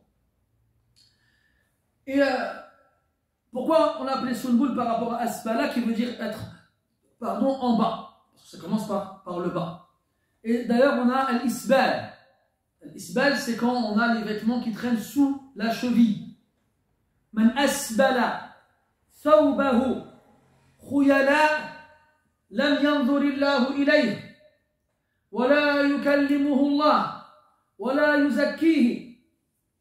Et euh, pourquoi on a appelé sunbul par rapport à asfala qui veut dire être, pardon, en bas? Parce que ça commence par, par le bas. Et d'ailleurs on a al-isbal. Al-isbal c'est quand on a les vêtements qui traînent sous la cheville. Man asbala thawbahu khuyala lam yanzurillahu ilayh wa la yukallimuhu Allah ولا يزكيه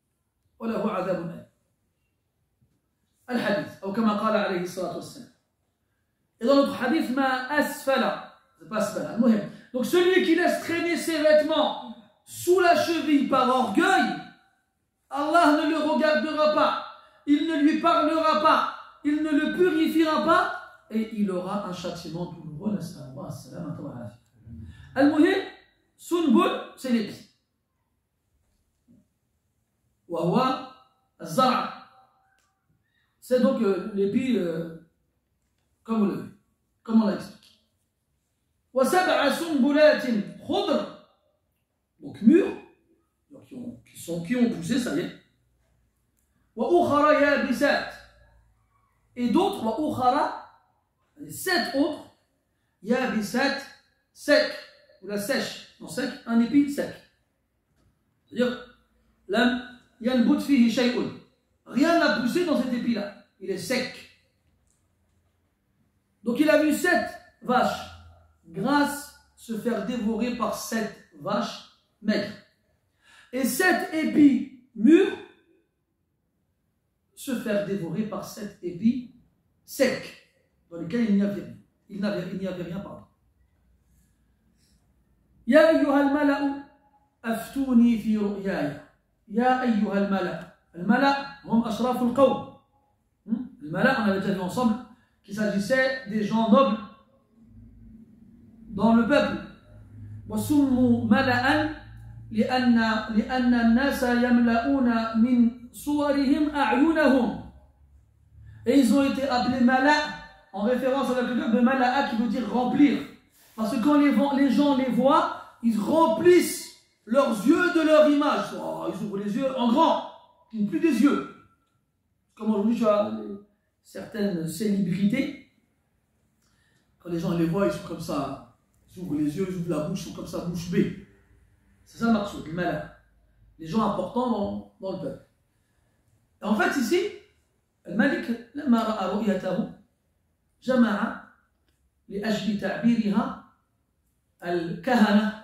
وله عذاب أليم. الحديث أو كما قال عليه الصلاة والسلام. Et dans notre hadith, ma asfala. C'est pas asfala. Donc celui qui laisse traîner ses vêtements sous la cheville par orgueil, Allah ne le regardera pas, il ne lui parlera pas, il ne le purifiera pas et il aura un châtiment douloureux. Al-Muhim, Sunbul, c'est l'épi. Wawa, Zara. C'est donc euh, l'épi, euh, comme vous l'avez, comme on l'a expliqué. وسبع سنبلات خضر, donc mûrs, donc qui, ont, qui, sont, qui ont poussé, ça y est. وأخرى يابسات, et d'autres, وأخرى, sept autres, يابسات, sec, ou la sèche, non sec, un épi sec. C'est-à-dire, لم ينبت فيه شيء, rien n'a poussé dans cet épi-là, il est sec. Donc il a vu sept vaches grâce se faire dévorer par sept vaches maigres. Et sept épis mûrs se faire dévorer par sept épis secs, dans lesquels il n'y avait rien. Il n'y avait, il n'y avait rien, pardon. Ya ayyuha al-mala'u aftuni fi ru'yaya. Ya ayyuha al-mala'. Al-mala' hum ashraf al-qawm. Al-mala', on avait déjà vu ensemble qu'il s'agissait des gens nobles dans le peuple. وسموا ملأ لأن لأن الناس يملؤون من صورهم أعينهم. Et ils ont été appelés mala en référence avec le verbe mala'a qui veut dire remplir. Parce que quand les, les gens les voient, ils remplissent leurs yeux de leur image. Oh, ils ouvrent les yeux en grand, ils n'ont plus des yeux. Comme aujourd'hui, tu as certaines célébrités, quand les gens les voient, ils sont comme ça. Ils ouvrent les yeux, ils ouvrent la bouche, ils sont comme ça, bouche bée. C'est ça le maqsoud, le malin. Les gens importants dans, dans le peuple. Et en fait, ici, le Malik, لما رأى رؤيته جمع لأجل تعبيرها الكهنة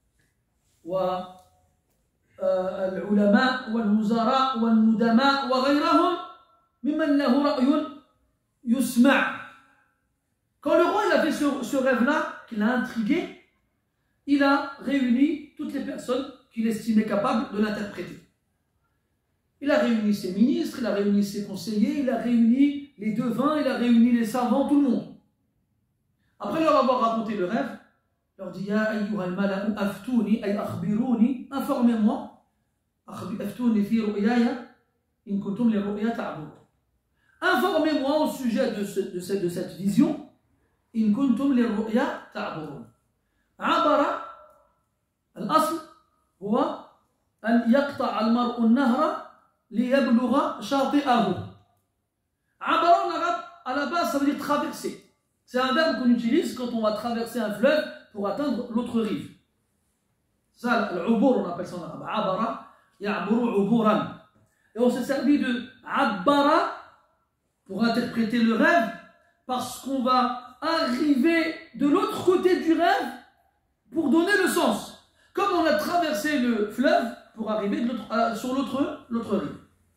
والعلماء والوزراء والندماء وغيرهم ممن له رأي يسمع. Quand le roi il a fait ce, ce rêve-là, qui l'a intrigué, il a réuni toutes les personnes qu'il estimait capables de l'interpréter. Il a réuni ses ministres, il a réuni ses conseillers, il a réuni les devins, il a réuni les savants, tout le monde. Après leur avoir raconté le rêve, il leur dit Ya ayyuha al-mala'u aftuni ay akhbiruni, informez-moi, aftuni fi ru'yaya in kuntum li ru'ya ta'budun. Informez-moi au sujet de, ce, de, cette, de cette vision. إن كنتم للرؤيا تعبرون. عبر الأصل هو أن يقطع المرء النهر ليبلغ شاطئه. عبر on arabe à la base ça veut dire traverser. C'est un verbe qu'on utilise quand on va traverser un fleuve pour atteindre l'autre rive. Ça, l'ubur on appelle ça en arabe. عبر يعبر عبورا. Et on s'est servi de عبر pour interpréter le rêve parce qu'on va arriver de l'autre côté du rêve pour donner le sens. Comme on a traversé le fleuve pour arriver de l'autre, euh, sur l'autre, l'autre rive.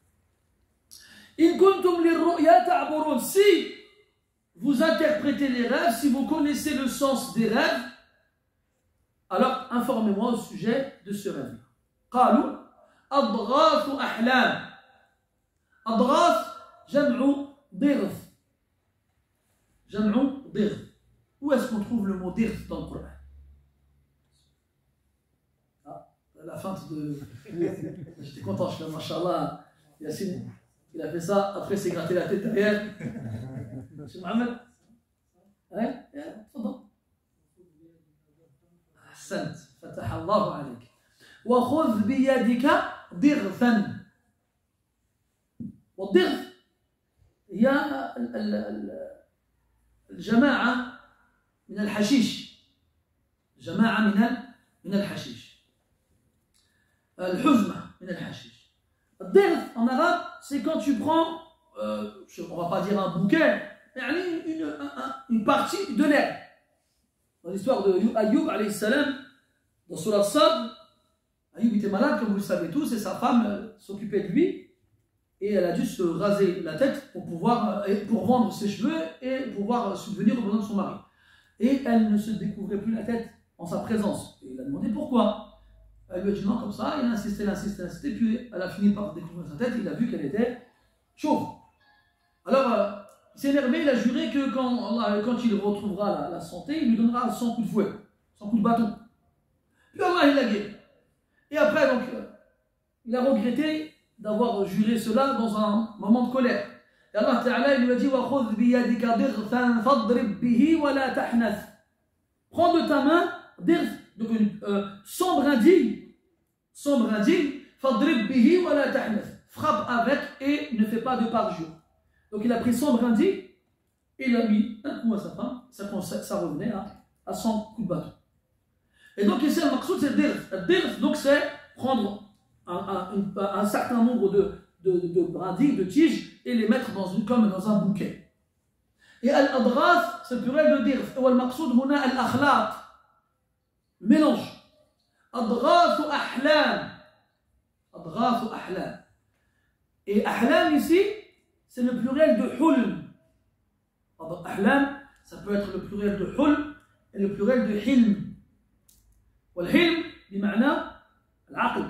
In kuntum lirru'ya ta'burun. Si vous interprétez les rêves, si vous connaissez le sens des rêves, alors informez-moi au sujet de ce rêve. Qalu adghath ahlam. Adghath jam'u dirth. Jam'u dirth. Où est-ce qu'on trouve le mot dirth dans le Coran? Ah, la feinte de. J'étais content, je suis là, mashallah. Yassine, il a fait ça, après s'est gratté la tête derrière. Monsieur Mohamed? Ouais, tfadal. Ahsant, fataha Allahu alayk. Wa khudh bi yadika dirthan. Wa dirth, il y a الجماعة من الحشيش. جماعة من من الحشيش. الحزمة من الحشيش. الضغط en arabe, c'est quand tu prends, euh, on va pas dire un bouquet, mais une, une, une partie de l'herbe. Dans l'histoire de Ayyub alayhi salam, dans Surah Sad, Ayyub était malade, comme vous le savez tous, et sa femme euh, s'occupait de lui. et elle a dû se raser la tête pour pouvoir pour vendre ses cheveux et pouvoir subvenir aux besoins de son mari. Et elle ne se découvrait plus la tête en sa présence. Et il a demandé pourquoi. Elle lui a dit non, comme ça, il a insisté, il a insisté, il a insisté, puis elle a fini par découvrir sa tête, et il a vu qu'elle était chauve. Alors, euh, il s'est énervé, il a juré que quand, Allah, quand il retrouvera la, la santé, il lui donnera cent coups de fouet, cent coups de bâton. Puis Allah, il l'a guéri. Et après, donc, euh, il a regretté d'avoir juré cela dans un moment de colère. Et Allah Ta'ala, il lui a dit وَخُذْ بِيَدِكَ ضِغْثًا فَاضْرِبْ بِهِ وَلَا تَحْنَثْ. Prends de ta main, dirth, donc euh, sans brindille, sans brindille, فَاضْرِبْ بِهِ وَلَا تَحْنَثْ. Frappe avec et ne fais pas de parjure. Donc il a pris cent brindilles et il a mis un coup à sa femme, ça, ça revenait à, à cent coups de bâton. Et donc ici, le maqsoud, c'est dirth. Le dirth, donc c'est prendre un, un, un, un certain nombre de, de, de, de brindilles, de tiges, et les mettre dans une, comme dans un bouquet. Et al-adrath, c'est le pluriel de dirth. Et le maqsoud, huna al-akhlaq, le mélange. Adrath ou ahlam. Adrath ou ahlam. Et ahlam ici, c'est le pluriel de hulm. Ahlam, ça peut être le pluriel de hulm et le pluriel de hilm. والحلم بمعنى العقل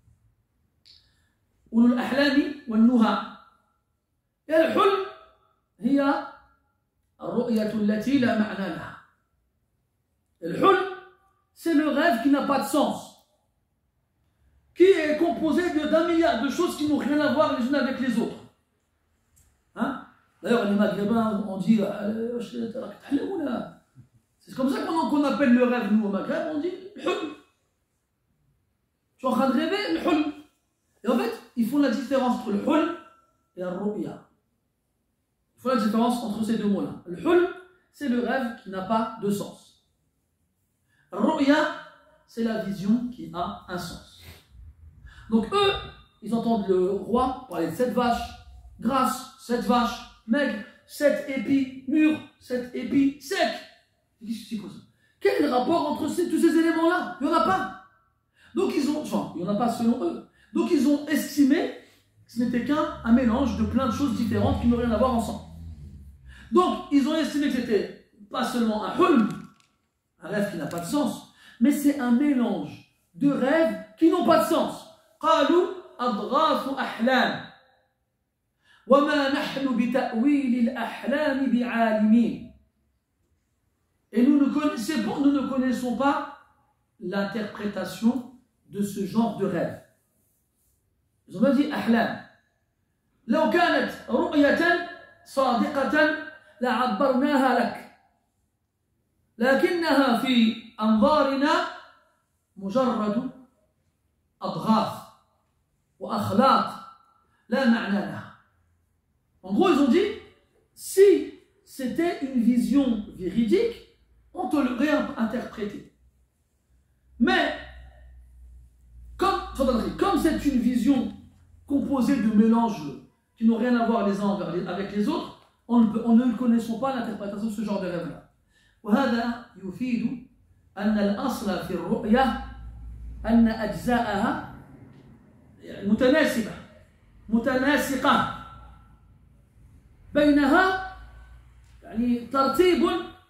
أولو الأحلام والنهى. الحلم هي الرؤية التي لا معنى لها. الحلم c'est le rêve qui n'a pas de sens, qui est composé d'un milliard de choses qui n'ont rien à voir les unes avec les autres. Hein? D'ailleurs les Maghrébins on dit c'est comme ça qu'on appelle le rêve, nous au Maghreb, on dit le hulm. Tu es en train de rêver, le hulm. Et en fait, ils font la différence entre le hulm et la ru'ya. Ils font la différence entre ces deux mots-là. Le hulm, c'est le rêve qui n'a pas de sens. La ru'ya, c'est la vision qui a un sens. Donc eux, ils entendent le roi parler de sept vaches grasses, sept vaches maigres, sept épis mûrs, sept épis secs. C'est quoi ça? Quel est le rapport entre ces, tous ces éléments-là? Il n'y en a pas. Donc ils ont, enfin, il n'y en a pas selon eux. Donc ils ont estimé que ce n'était qu'un un mélange de plein de choses différentes qui n'ont rien à voir ensemble. Donc ils ont estimé que c'était pas seulement un hulm, un rêve qui n'a pas de sens, mais c'est un mélange de rêves qui n'ont pas de sens. قالوا أضغاث أحلام وما نحن بتأويل الأحلام بعالمين. Et nous ne, connaissons, nous ne connaissons pas l'interprétation de ce genre de rêve. Ils ont dit ahlam. لو كانت رؤية صادقة لعبرناها لك لكنها في أنظارنا مجرد أضغاث وأخلاط لا معنى لها. En gros, ils ont dit si c'était une vision véridique, on te l'aurait interprété. Mais, comme, comme c'est une vision composée de mélanges qui n'ont rien à voir les uns avec les autres, on ne, peut, on ne connaissons pas l'interprétation de ce genre de rêve-là. وهذا يفيد أن الأصل في الرؤية أن أجزاءها متناسبة متناسقة بينها يعني ترتيب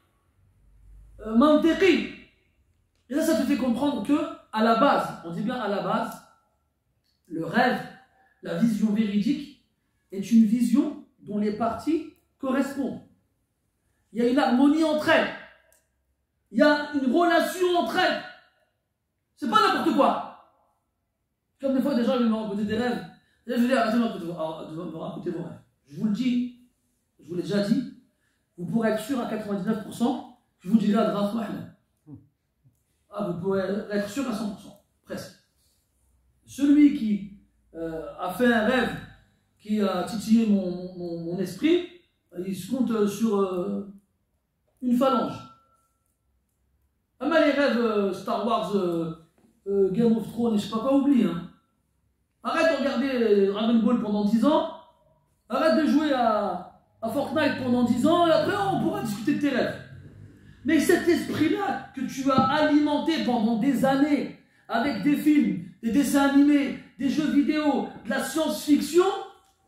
منطقي. Et là, ça te fait comprendre que, à la base, on dit bien à la base, le rêve, la vision véridique, est une vision dont les parties correspondent. Il y a une harmonie entre elles. Il y a une relation entre elles. C'est pas n'importe quoi. Comme des fois, des gens viennent me raconter des rêves. Et là, je vais dire, arrêtez de me raconter vos rêves. Je vous le dis, je vous l'ai déjà dit, vous pourrez être sûr à quatre-vingt-dix-neuf pour cent, je vous dirai à Dras Mahlan. Ah, vous pouvez être sûr à cent pour cent, presque. Celui qui euh, a fait un rêve qui a titillé mon, mon, mon esprit, il se compte sur euh, une phalange. Ah, mais les rêves euh, Star Wars, euh, euh, Game of Thrones et je sais pas quoi, oublie. Hein. Arrête de regarder Dragon Ball pendant dix ans, arrête de jouer à, à Fortnite pendant dix ans, et après on pourra discuter de tes rêves. Mais cet esprit-là que tu as alimenté pendant des années avec des films, des dessins animés, des jeux vidéo, de la science-fiction,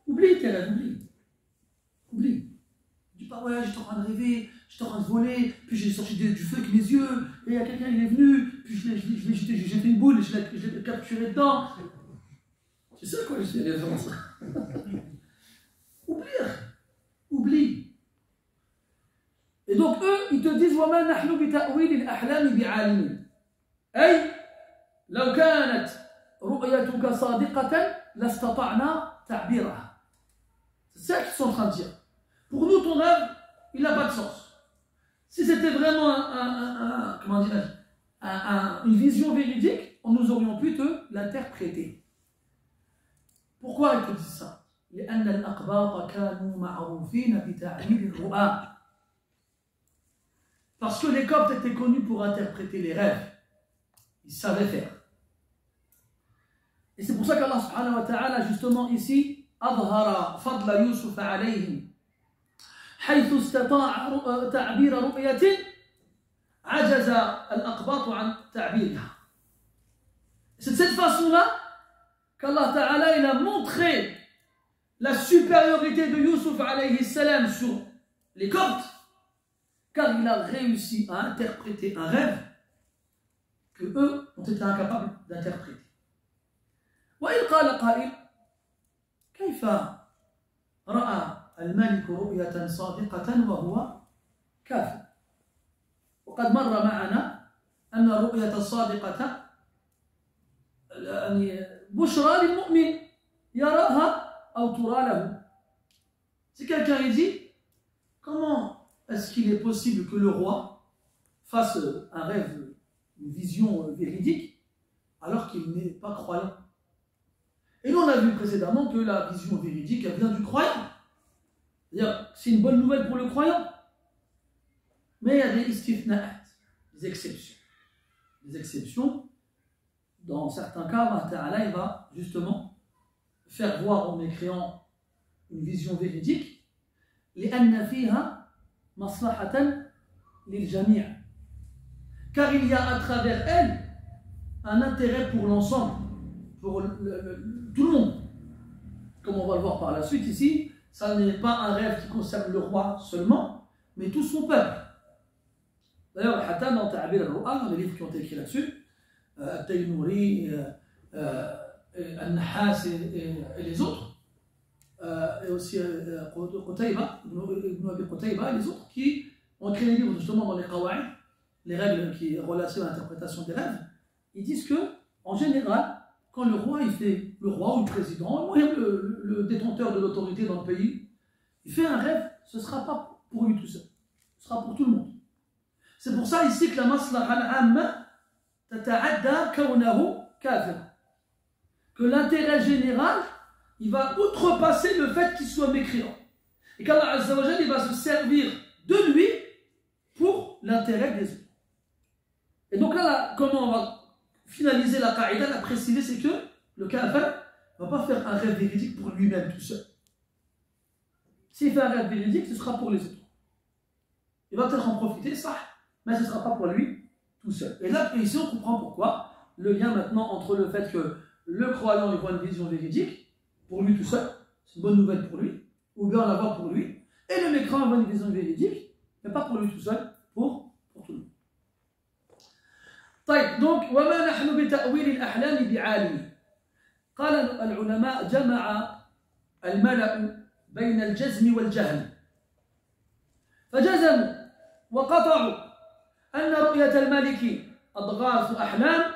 Oublie tes rêves, oublie. Oublie. Dis pas, ouais, j'étais en train de rêver, j'étais en train de voler, puis j'ai sorti du feu avec mes yeux, et il y a quelqu'un, il est venu, puis je l'ai jeté, j'ai jeté une boule, et je l'ai capturé dedans. C'est ça, quoi, je suis allé faire ça. Oublie. Oublie. Et donc, eux, ils te disent, وَمَا نَحْنُ بِتَأْوِيلِ الْأَحْلَامِ بِعَالِمٍ. أي لو كانت رؤيتك صادقة لاستطعنا تعبيرها. C'est ça qu'ils sont en train de dire. Pour nous, ton rêve, il n'a pas de sens. Si c'était vraiment un, un, un, un, comment dirais-je, un, un, une vision véridique, nous aurions pu te l'interpréter. Pourquoi ils te disent ça? لأن الأقباط كانوا معروفين بتعبير الرؤى. Parce que les Coptes étaient connus pour interpréter les rêves. Ils savaient faire. Et c'est pour ça qu'Allah subhanahu wa ta'ala, justement ici, أظهر فضل يوسف عليهم حيث استطاع تعبير رؤية عجز الأقباط عن تعبيرها. C'est de cette façon-là qu'Allah ta'ala il a montré la supériorité de Youssouf alayhi salam sur les Coptes, car il a réussi à interpréter un rêve que eux ont été incapables d'interpréter. وإذ قال قائل كيف رأى الملك رؤية صادقة وهو كافر. وقد مر معنا أن الرؤية الصادقة يعني بشرى للمؤمن يراها أو ترى له. Si quelqu'un il dit comment est-ce qu'il est possible que le roi fasse un rêve, une vision véridique alors qu'il n'est pas croyant. Et nous on a vu précédemment que la vision véridique elle vient du croyant. C'est-à-dire c'est une bonne nouvelle pour le croyant. Mais il y a des istithna'at, des exceptions. Des exceptions, dans certains cas, Allah Ta'ala il va justement faire voir aux mécréants une vision véridique, لأن فيها مصلحة للجميع. Car il y a à travers elle un intérêt pour l'ensemble, pour le, le, le, tout le monde. Comme on va le voir par la suite ici, ça n'est pas un rêve qui concerne le roi seulement, mais tout son peuple. D'ailleurs, Hatta dans Ta'abir al-Ru'a, dans les livres qui ont été écrits là-dessus, euh, Taynouri, euh, euh, Al-Nahas et, et, et les autres, euh, et aussi euh, Qutayba, Ibn Abi Qutayba et les autres, qui ont écrit des livres justement dans les Qawa'id, les règles qui relationnent à l'interprétation des rêves, ils disent que, en général, quand le roi, il fait, le roi ou le président, le, le, le détenteur de l'autorité dans le pays, il fait un rêve, ce ne sera pas pour lui tout seul, ce sera pour tout le monde. C'est pour ça ici que la maslaha al-amma tata'adda kawnahu kafir. Que l'intérêt général, il va outrepasser le fait qu'il soit mécréant. Et qu'Allah Azza wa Jalla, il va se servir de lui pour l'intérêt des autres. Et donc là, là comment on va finaliser la qaïda, la préciser, c'est que le kafir ne va pas faire un rêve véridique pour lui-même tout seul. S'il fait un rêve véridique, ce sera pour les autres. Il va peut-être en profiter, ça, mais ce ne sera pas pour lui tout seul. Et là, ici, on comprend pourquoi le lien maintenant entre le fait que le croyant il voit une vision véridique pour lui tout seul, c'est une bonne nouvelle pour lui, ou bien on la voit pour lui, et le mécréant voit une vision véridique, mais pas pour lui tout seul, pour, pour tout le monde. طيب donc وما نحن بتأويل الأحلام بعالم. قال العلماء جمع الملأ بين الجزم والجهل فجزموا وقطعوا أن رؤية الملك أضغاث أحلام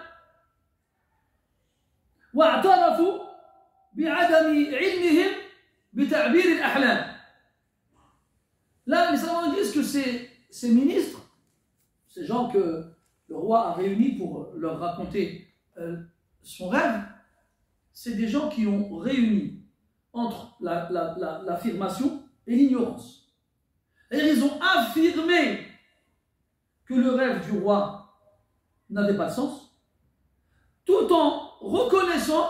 واعترفوا بعدم علمهم بتعبير الأحلام. Là, les savants disent que ces, ces ministres, ces gens que le roi a réunis pour leur raconter euh, son rêve, c'est des gens qui ont réuni entre la, la, la, l'affirmation et l'ignorance. Et ils ont affirmé que le rêve du roi n'avait pas de sens, tout en reconnaissant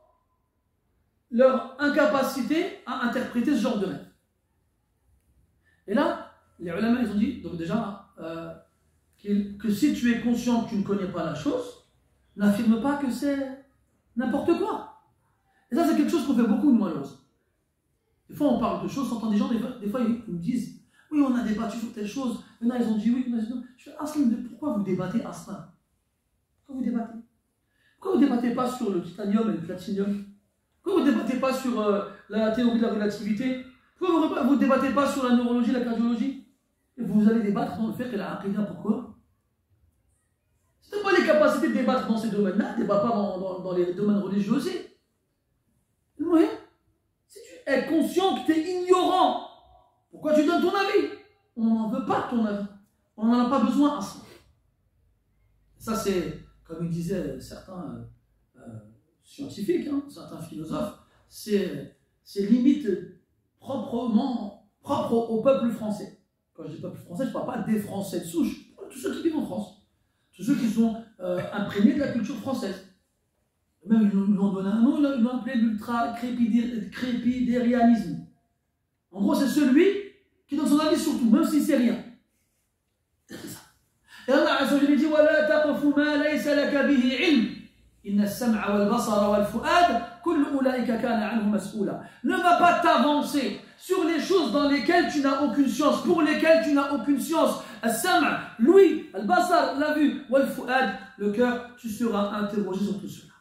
leur incapacité à interpréter ce genre de rêve. Et là, les ulama, ils ont dit, donc déjà, euh, que si tu es conscient que tu ne connais pas la chose, n'affirme pas que c'est n'importe quoi. Et ça, c'est quelque chose qu'on fait beaucoup, nous, malheureusement. Des fois, on parle de choses, on entend des gens, des fois, des fois ils, ils me disent oui, on a débattu sur telle chose, maintenant ils ont dit oui, maintenant ils ont dit non. Je fais Aslan, pourquoi vous débattez Aslan? Pourquoi vous débattez? Pourquoi vous ne débattez pas sur le titanium et le platinium? Pourquoi vous ne débattez pas sur euh, la théorie de la relativité? Pourquoi vous ne débattez pas sur la neurologie, la cardiologie? Et vous allez débattre dans le fait que la aqidah, pourquoi? Si tu n'as pas les capacités de débattre dans ces domaines-là, ne débat pas dans, dans, dans les domaines religieux aussi. Le moyen, si tu es conscient que tu es ignorant, pourquoi tu donnes ton avis? On n'en veut pas ton avis. On n'en a pas besoin à ça. Ça, c'est, comme disaient certains euh, euh, scientifiques, hein, certains philosophes, c'est limite proprement propre au, au peuple français. Quand je dis peuple français, je ne parle pas des Français de souche, je parle de tous ceux qui vivent en France. Tous ceux qui sont euh, imprégnés de la culture française. Même ils lui ont donné un nom, ils l'ont appelé l'ultra-crépidérianisme. En gros, c'est celui qui donne son avis sur tout, même si c'est rien. C'est ça. Et Allah Azza wa Jalla dit وَلَا تَقْفُ مَا لَيْسَ لَكَ بِهِ عِلْمٍ إِنَّ السَّمْعَ وَالْبَصَرَ وَالْفُؤَادَ كُلُّ أُولَٰئِكَ كَانَ عَنْهُ مَسْئُولًا. Ne va pas t'avancer sur les choses dans lesquelles tu n'as aucune science, pour lesquelles tu n'as aucune science. Al-Sam', l'ouïe, Al-Basar, la vue, Wal-Fu'ad, le cœur, tu seras interrogé sur tout cela.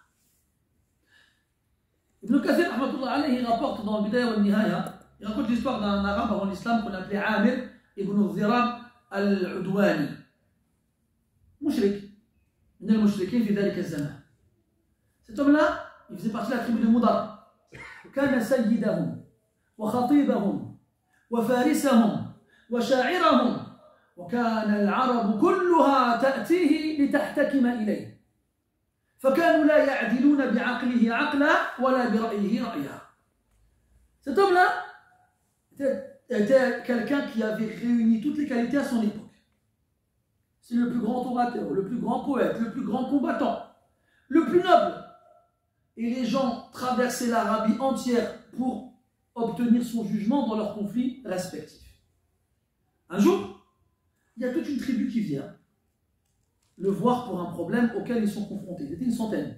Ibn Kathir, il rapporte dans le Bidaya wa Nihaya, il raconte l'histoire d'un arabe avant l'islam qu'on appelait Amir ibn Dhirab al-Udwani. Mushrik. من المشركين في ذلك الزمان. Cet homme-là, il faisait partie de la tribu de Mudar. كان سيدهم وخطيبهم وفارسهم وشاعرهم وكان العرب كلها تأتيه لتحتكم إليه فكانوا لا يعدلون بعقله عقلا ولا برأيه رأيا. Cet homme-là était, était quelqu'un qui avait réuni toutes les qualités à son époque. C'est le plus grand orateur, le plus grand poète, le plus grand combattant, le plus noble. Et les gens traversaient l'Arabie entière pour obtenir son jugement dans leurs conflits respectifs. Un jour, il y a toute une tribu qui vient le voir pour un problème auquel ils sont confrontés. Ils étaient une centaine.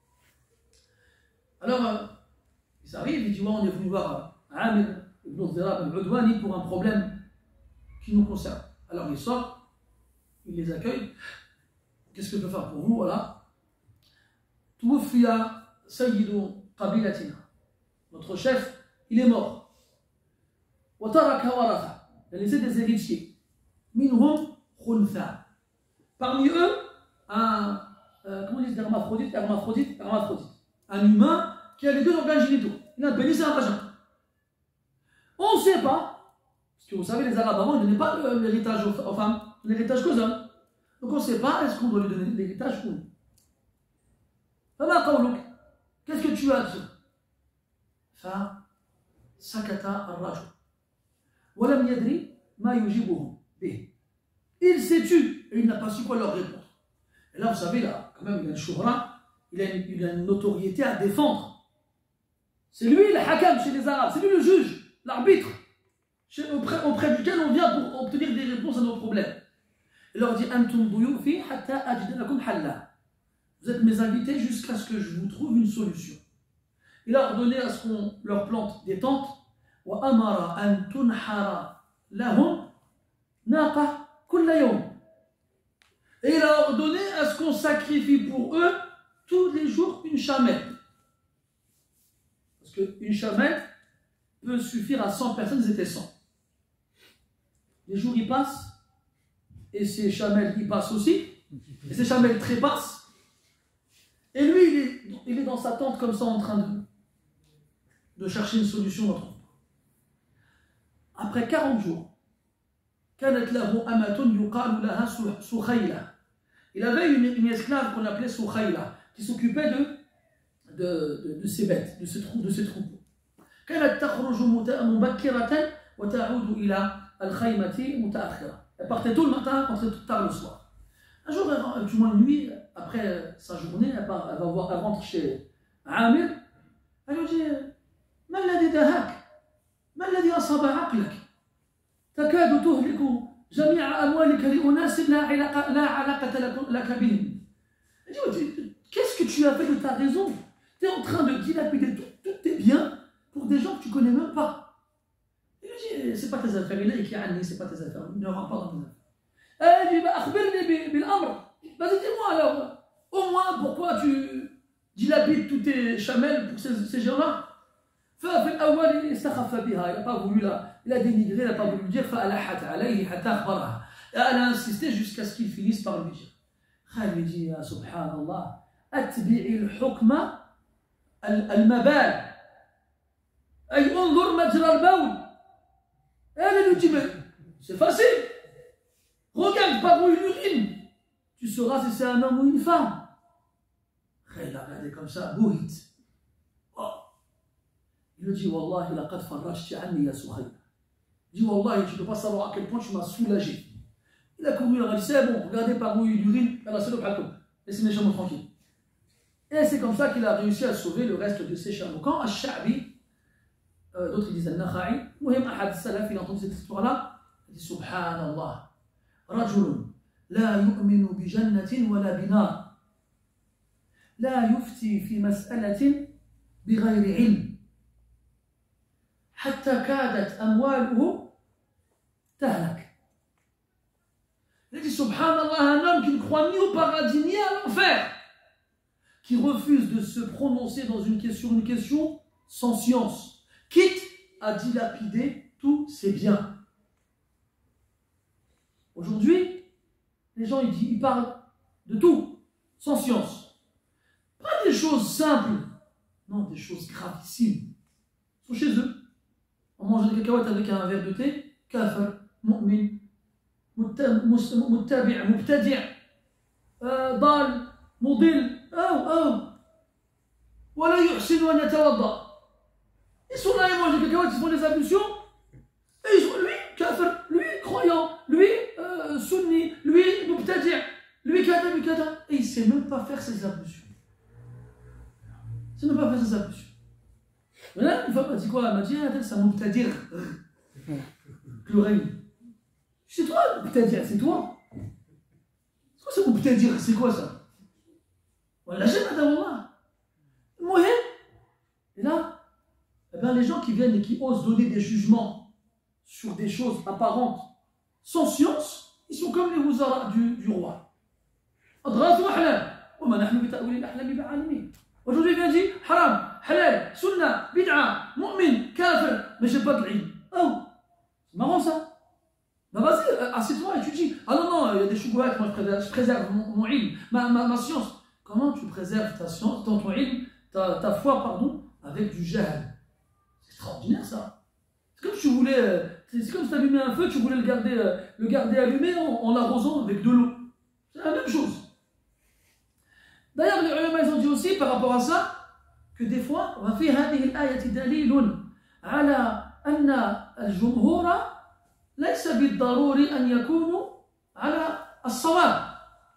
Alors, euh, ils arrivent, ils disent ouais, on est venu voir Amir ibn Dhirab al-Udwani pour un problème qui nous concerne. Alors ils sortent, ils les accueillent. Qu'est-ce que je peux faire pour vous? Voilà. Tuwfiya sayyidu qabilatina. Notre chef, il est mort. Wa taraka waratha. Il a laissé des héritiers. Minhum khunfa. Parmi eux, un, euh, comment on dit, hermaphrodite, hermaphrodite, hermaphrodite. Un humain qui a les deux organes génitaux. Il a un pénis et un vagin. On ne sait pas, parce que vous savez, les Arabes avant, ils ne donnaient pas l'héritage aux, aux femmes, l'héritage qu'aux hommes. Donc on ne sait pas, est-ce qu'on doit lui donner l'héritage ou non. Qu'est-ce que tu as dit? Fa sakata ar-rajul. Walam yadri ma yujibuhum bih. Il s'est tu et il n'a pas su quoi leur répondre. Et là, vous savez, là, quand même, il a une shouhra, il a une, il a une notoriété à défendre. C'est lui le hakam chez les Arabes, c'est lui le juge, l'arbitre, auprès, auprès duquel on vient pour obtenir des réponses à nos problèmes. Il leur dit Antum duyufi hatta ajdanakum halla. Vous êtes mes invités jusqu'à ce que je vous trouve une solution. Il a ordonné à ce qu'on leur plante des tentes. Wa amara an tunhara lahum naqa kulla yawm. Et il a ordonné à ce qu'on sacrifie pour eux tous les jours une chamelle. Parce qu'une chamelle peut suffire à cent personnes, ils étaient cent. Les jours y passent, et ces chamelles y passent aussi, et ces chamelles trépassent. Et lui, il est, il est dans sa tente comme ça en train de, de chercher une solution. Notre... Après quarante jours, il avait une, une esclave qu'on appelait Soukhayla, qui s'occupait de, de, de, de ses bêtes, de ses, trou, de ses troupeaux. Elle partait tôt le matin, rentrait tard le soir. Un jour, du moins une nuit, après sa journée, elle, part, elle, va voir, elle rentre chez Amir. Elle lui dit ما الذي دهاك؟ ما الذي أصاب عقلك؟ تكاد تهلك جميع أموالك لأناس لا علاقة لا علاقة لك بهم. Elle dit qu'est-ce que tu as fait de ta raison? Tu es en train de dilapider tous tes biens pour des gens que tu ne connais même pas. dit, c'est pas tes affaires, il est qui a c'est pas tes affaires, ne rentre pas dans tes affaires. Elle dit, akhbirni bil amr. Vas-y, dis-moi alors, au moins pourquoi tu dilapides tous tes chamelles pour ces, ces gens-là. ففي الأول استخف بها, il n'a pas voulu la, il a dénigré, il n'a pas voulu dire, فألحت عليه حتى أخبرها. Elle a insisté jusqu'à ce qu'il finisse par lui dire. خالد يجي يا سبحان الله أتبعي الحكم المبال أي انظر مجرى البول. Elle lui dit, mais c'est facile. Regarde par où il urine. Tu sauras si c'est un homme ou une femme. Il a regardé comme ça, bouhit. Oh. Il lui dit, Wallahi, laqad farrajti anni ya Sukhayb. Il dit, Wallahi, tu ne peux pas savoir à quel point tu m'as soulagé. Il a couru, il a dit, c'est bon, regardez par où il urine, laissez mes jambes tranquilles. Et c'est comme ça qu'il a réussi à sauver le reste de ses chameaux. Quand Ash-Sha'bi, euh, d'autres disent Al-Nakha'i, Mouhim Ahad Salaf, il a entendu cette histoire-là, il dit, Subhanallah, Rajulun, la yu'minu bi jannatin wa la binar, la yufti fi mas'alatin bi ghayri ilm, hatta kadat amwaluhu tahlak. Il dit, Subhanallah, un homme qui ne croit ni au paradis ni à l'enfer, qui refuse de se prononcer dans une question, une question sans science, quitte à dilapider tous ses biens. Aujourd'hui, les gens ils, disent, ils parlent de tout, sans science. Pas des choses simples, non, des choses gravissimes. Ils sont chez eux. On mange des cacahuètes avec un verre de thé, kafir, mu'min, muttabi', mubtadi', dal, mudil, oh, oh. Voilà, yuhsinu an yatawadda. Ils sont là, ils mangent des cacahuètes, ils font des ablutions. Et ils sont, lui, kafir, lui, croyant, lui, euh, sunni, lui, mubtadi', lui, kada, lui, kada. Et il ne sait même pas faire ses ablutions. Il ne sait même pas faire ses ablutions. Mais là, une femme m'a dit quoi? Elle m'a dit, ah, c'est un mubtadi'. Pleurer. C'est toi, mubtadi', c'est toi. C'est quoi ce mubtadi'? C'est quoi ça? Voilà, j'ai madame Allah. Mouhim. Et là, eh bien, les gens qui viennent et qui osent donner des jugements sur des choses apparentes sans science, ils sont comme les wuzara du, du roi. Aujourd'hui, il vient dire haram, halal, sunnah, bid'a, mu'min, kafir, mais j'ai pas de l'ilm. Oh, c'est marrant ça. Ben vas-y, assieds-toi, étudie. Ah non, non, il y a des choubouettes, moi je préserve, je préserve mon, mon ilm, ma, ma, ma science. Comment tu préserves ta science, ton, ton ilm, ta, ta foi, pardon, avec du jahl? C'est extraordinaire ça. C'est comme si tu voulais, c'est comme si tu allumais un feu, tu voulais le garder, le garder allumé en, en l'arrosant avec de l'eau. C'est la même chose. D'ailleurs, les ulama ils ont dit aussi par rapport à ça que des fois, وفي هذه الآية دليل على أن الجمهور ليس بالضروري أن يكونوا على الصواب.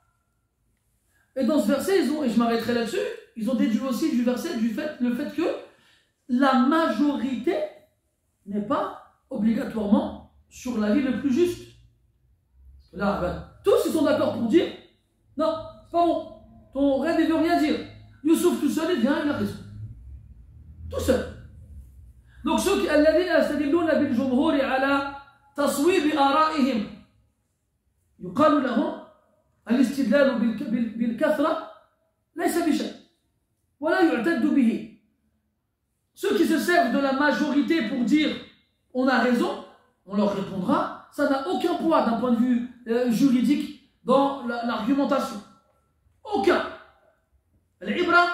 Et dans ce verset, ils ont, et je m'arrêterai là-dessus, ils ont déduit aussi du verset du fait, le fait que la majorité n'est pas obligatoirement sur l'avis le plus juste. Là, ben, tous ils sont d'accord pour dire non, c'est pas bon, ton rêve ne veut rien dire. Youssouf tout seul, il vient, il a raison. Tout seul. Donc ceux qui الذين يستدلون بالجمهور على تصويب آرائهم يقال لهم الاستدلال بالكثرة ليس بشيء ولا يعتد به. Ceux qui se servent de la majorité pour dire on a raison, on leur répondra, ça n'a aucun poids d'un point de vue euh, juridique dans l'argumentation. Aucun. العبرة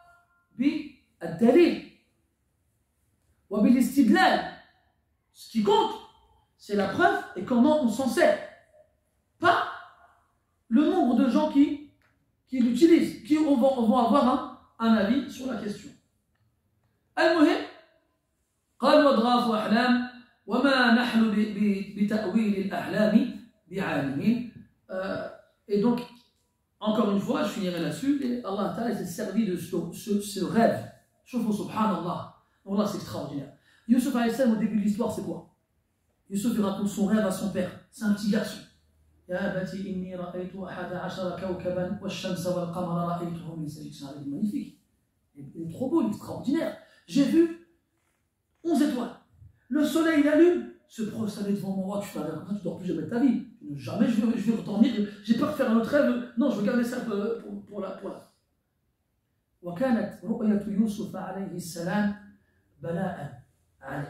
بالدليل وبالاستدلال. Ce qui compte, c'est la preuve et comment on s'en sert. Pas le nombre de gens qui, qui l'utilisent, qui vont, vont avoir un, un avis sur la question. المهم قال وأضغاث أحلام وما نحن بتأويل الأحلام بعالمين. Et donc, encore une fois, je finirai là-dessus, et Allah Ta'ala s'est servi de ce, ce, ce rêve. Choufou subhanallah. Allah, c'est extraordinaire. Youssouf alayhi salam, au début de l'histoire, c'est quoi? Youssouf, il raconte son rêve à son père. C'est un petit garçon. Ya abati inni ra'aytu ahada ashara kawkaban wash-shamsa wal-qamara ra'aytuhum li sajid. C'est un rêve magnifique. Il est trop beau, il est extraordinaire. J'ai vu onze étoiles. Le soleil, la lune, se prosterner devant moi, tu fais un rêve comme ça, tu dors plus jamais de ta vie. Jamais je vais, je vais redormir, j'ai peur de faire un autre rêve. Non, je veux garder ça pour, pour la pour la. وكانت رؤية يوسف عليه السلام بلاء عليه.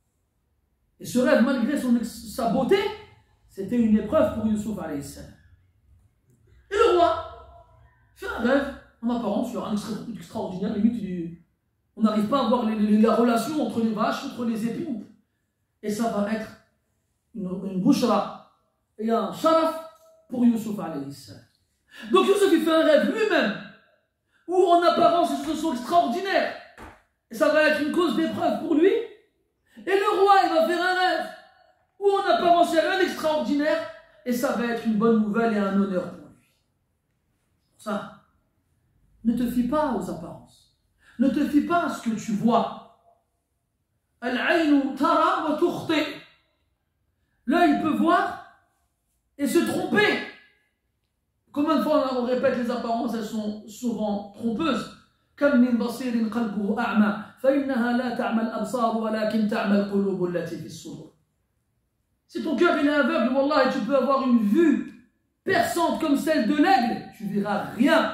Et ce rêve, malgré son, sa beauté, c'était une épreuve pour Youssouf alayhi salam. Et le roi fait un rêve, en apparence, sur un extra, extraordinaire, limite, on n'arrive pas à voir les, les, la relation entre les vaches, entre les époux. Et ça va être une, une bouchra et un sharaf pour Youssouf alayhi salam. Donc Youssouf, il fait un rêve lui-même, où en apparence, les choses sont extraordinaires. Et ça va être une cause d'épreuve pour lui. Et le roi, il va faire un rêve où en apparence, il y a rien d'extraordinaire. Et ça va être une bonne nouvelle et un honneur pour lui. Pour ça, ne te fie pas aux apparences. Ne te fie pas à ce que tu vois. Al-aynu tara wa tukhti. L'œil peut voir et se tromper. Combien de fois on répète les apparences, elles sont souvent trompeuses. كم من بصير قلبه أعمى فإنها لا تعمى الأبصار ولكن تعمى القلوب التي في الصدور. Si ton cœur il est aveugle, wallah, tu peux avoir une vue perçante comme celle de l'aigle, tu verras rien.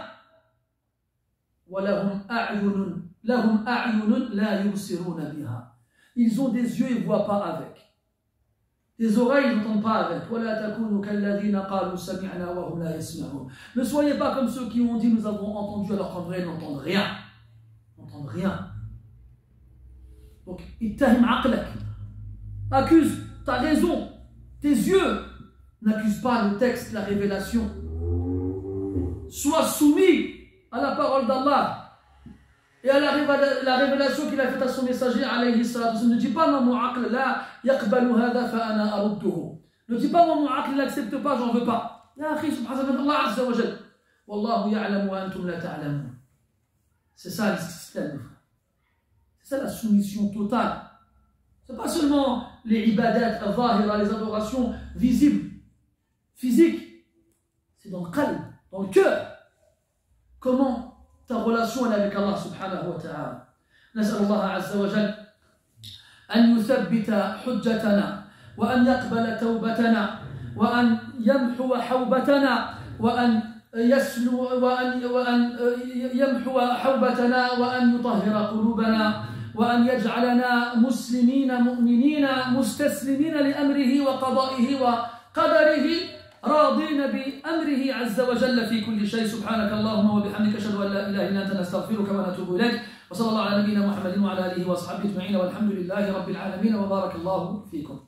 وَلَهُمْ أَعْيُنٌ لَهُمْ أَعْيُنٌ لَا يُبْصِرُونَ بِهَا. Ils ont des yeux, ils ne voient pas avec. Des oreilles, ils n'entendent pas avec. وَلَا تَكُونُوا كَالَّذِينَ قَالُوا سَمِعْنَا وَهُمْ لَا يَسْمَعُونَ. Ne soyez pas comme ceux qui ont dit nous avons entendu alors qu'en vrai ils n'entendent rien. Ils n'entendent rien. Donc, ittahim aqlak. Accuse, t'as raison. Tes yeux n'accusent pas le texte, la révélation. Sois soumis à la parole d'Allah et à la, révéla la révélation qu'il a faite à son messager alayhi salatu. Ne dis pas non, mon aql la yaqbalu hada fa ana arudduhu. Ne dis pas non, mon aql n'accepte pas, j'en veux pas. Ya akhi, subhanallah, Allah azza wa jal. Wallahu ya'lamu wa antum la ta'lamun. C'est ça l'islam. C'est ça la soumission totale. C'est pas seulement les ibadat, al-zahira, les adorations visibles, physiques. C'est dans le qalb, dans le cœur. Comment ta relation avec Allah subhanahu wa ta'ala. نسأل الله عز وجل أن يثبت حجتنا وأن يقبل توبتنا وأن يمحو حوبتنا وأن يسلو وأن وأن يمحو حوبتنا وأن يطهر قلوبنا وأن يجعلنا مسلمين مؤمنين مستسلمين لأمره وقضائه وقدره راضين بأمره عز وجل في كل شيء. سبحانك اللهم وبحمدك أشهد أن لا إله إلا أنت نستغفرك ونتوب إليك وصلى الله على نبينا محمد وعلى آله وأصحابه أجمعين والحمد لله رب العالمين وبارك الله فيكم.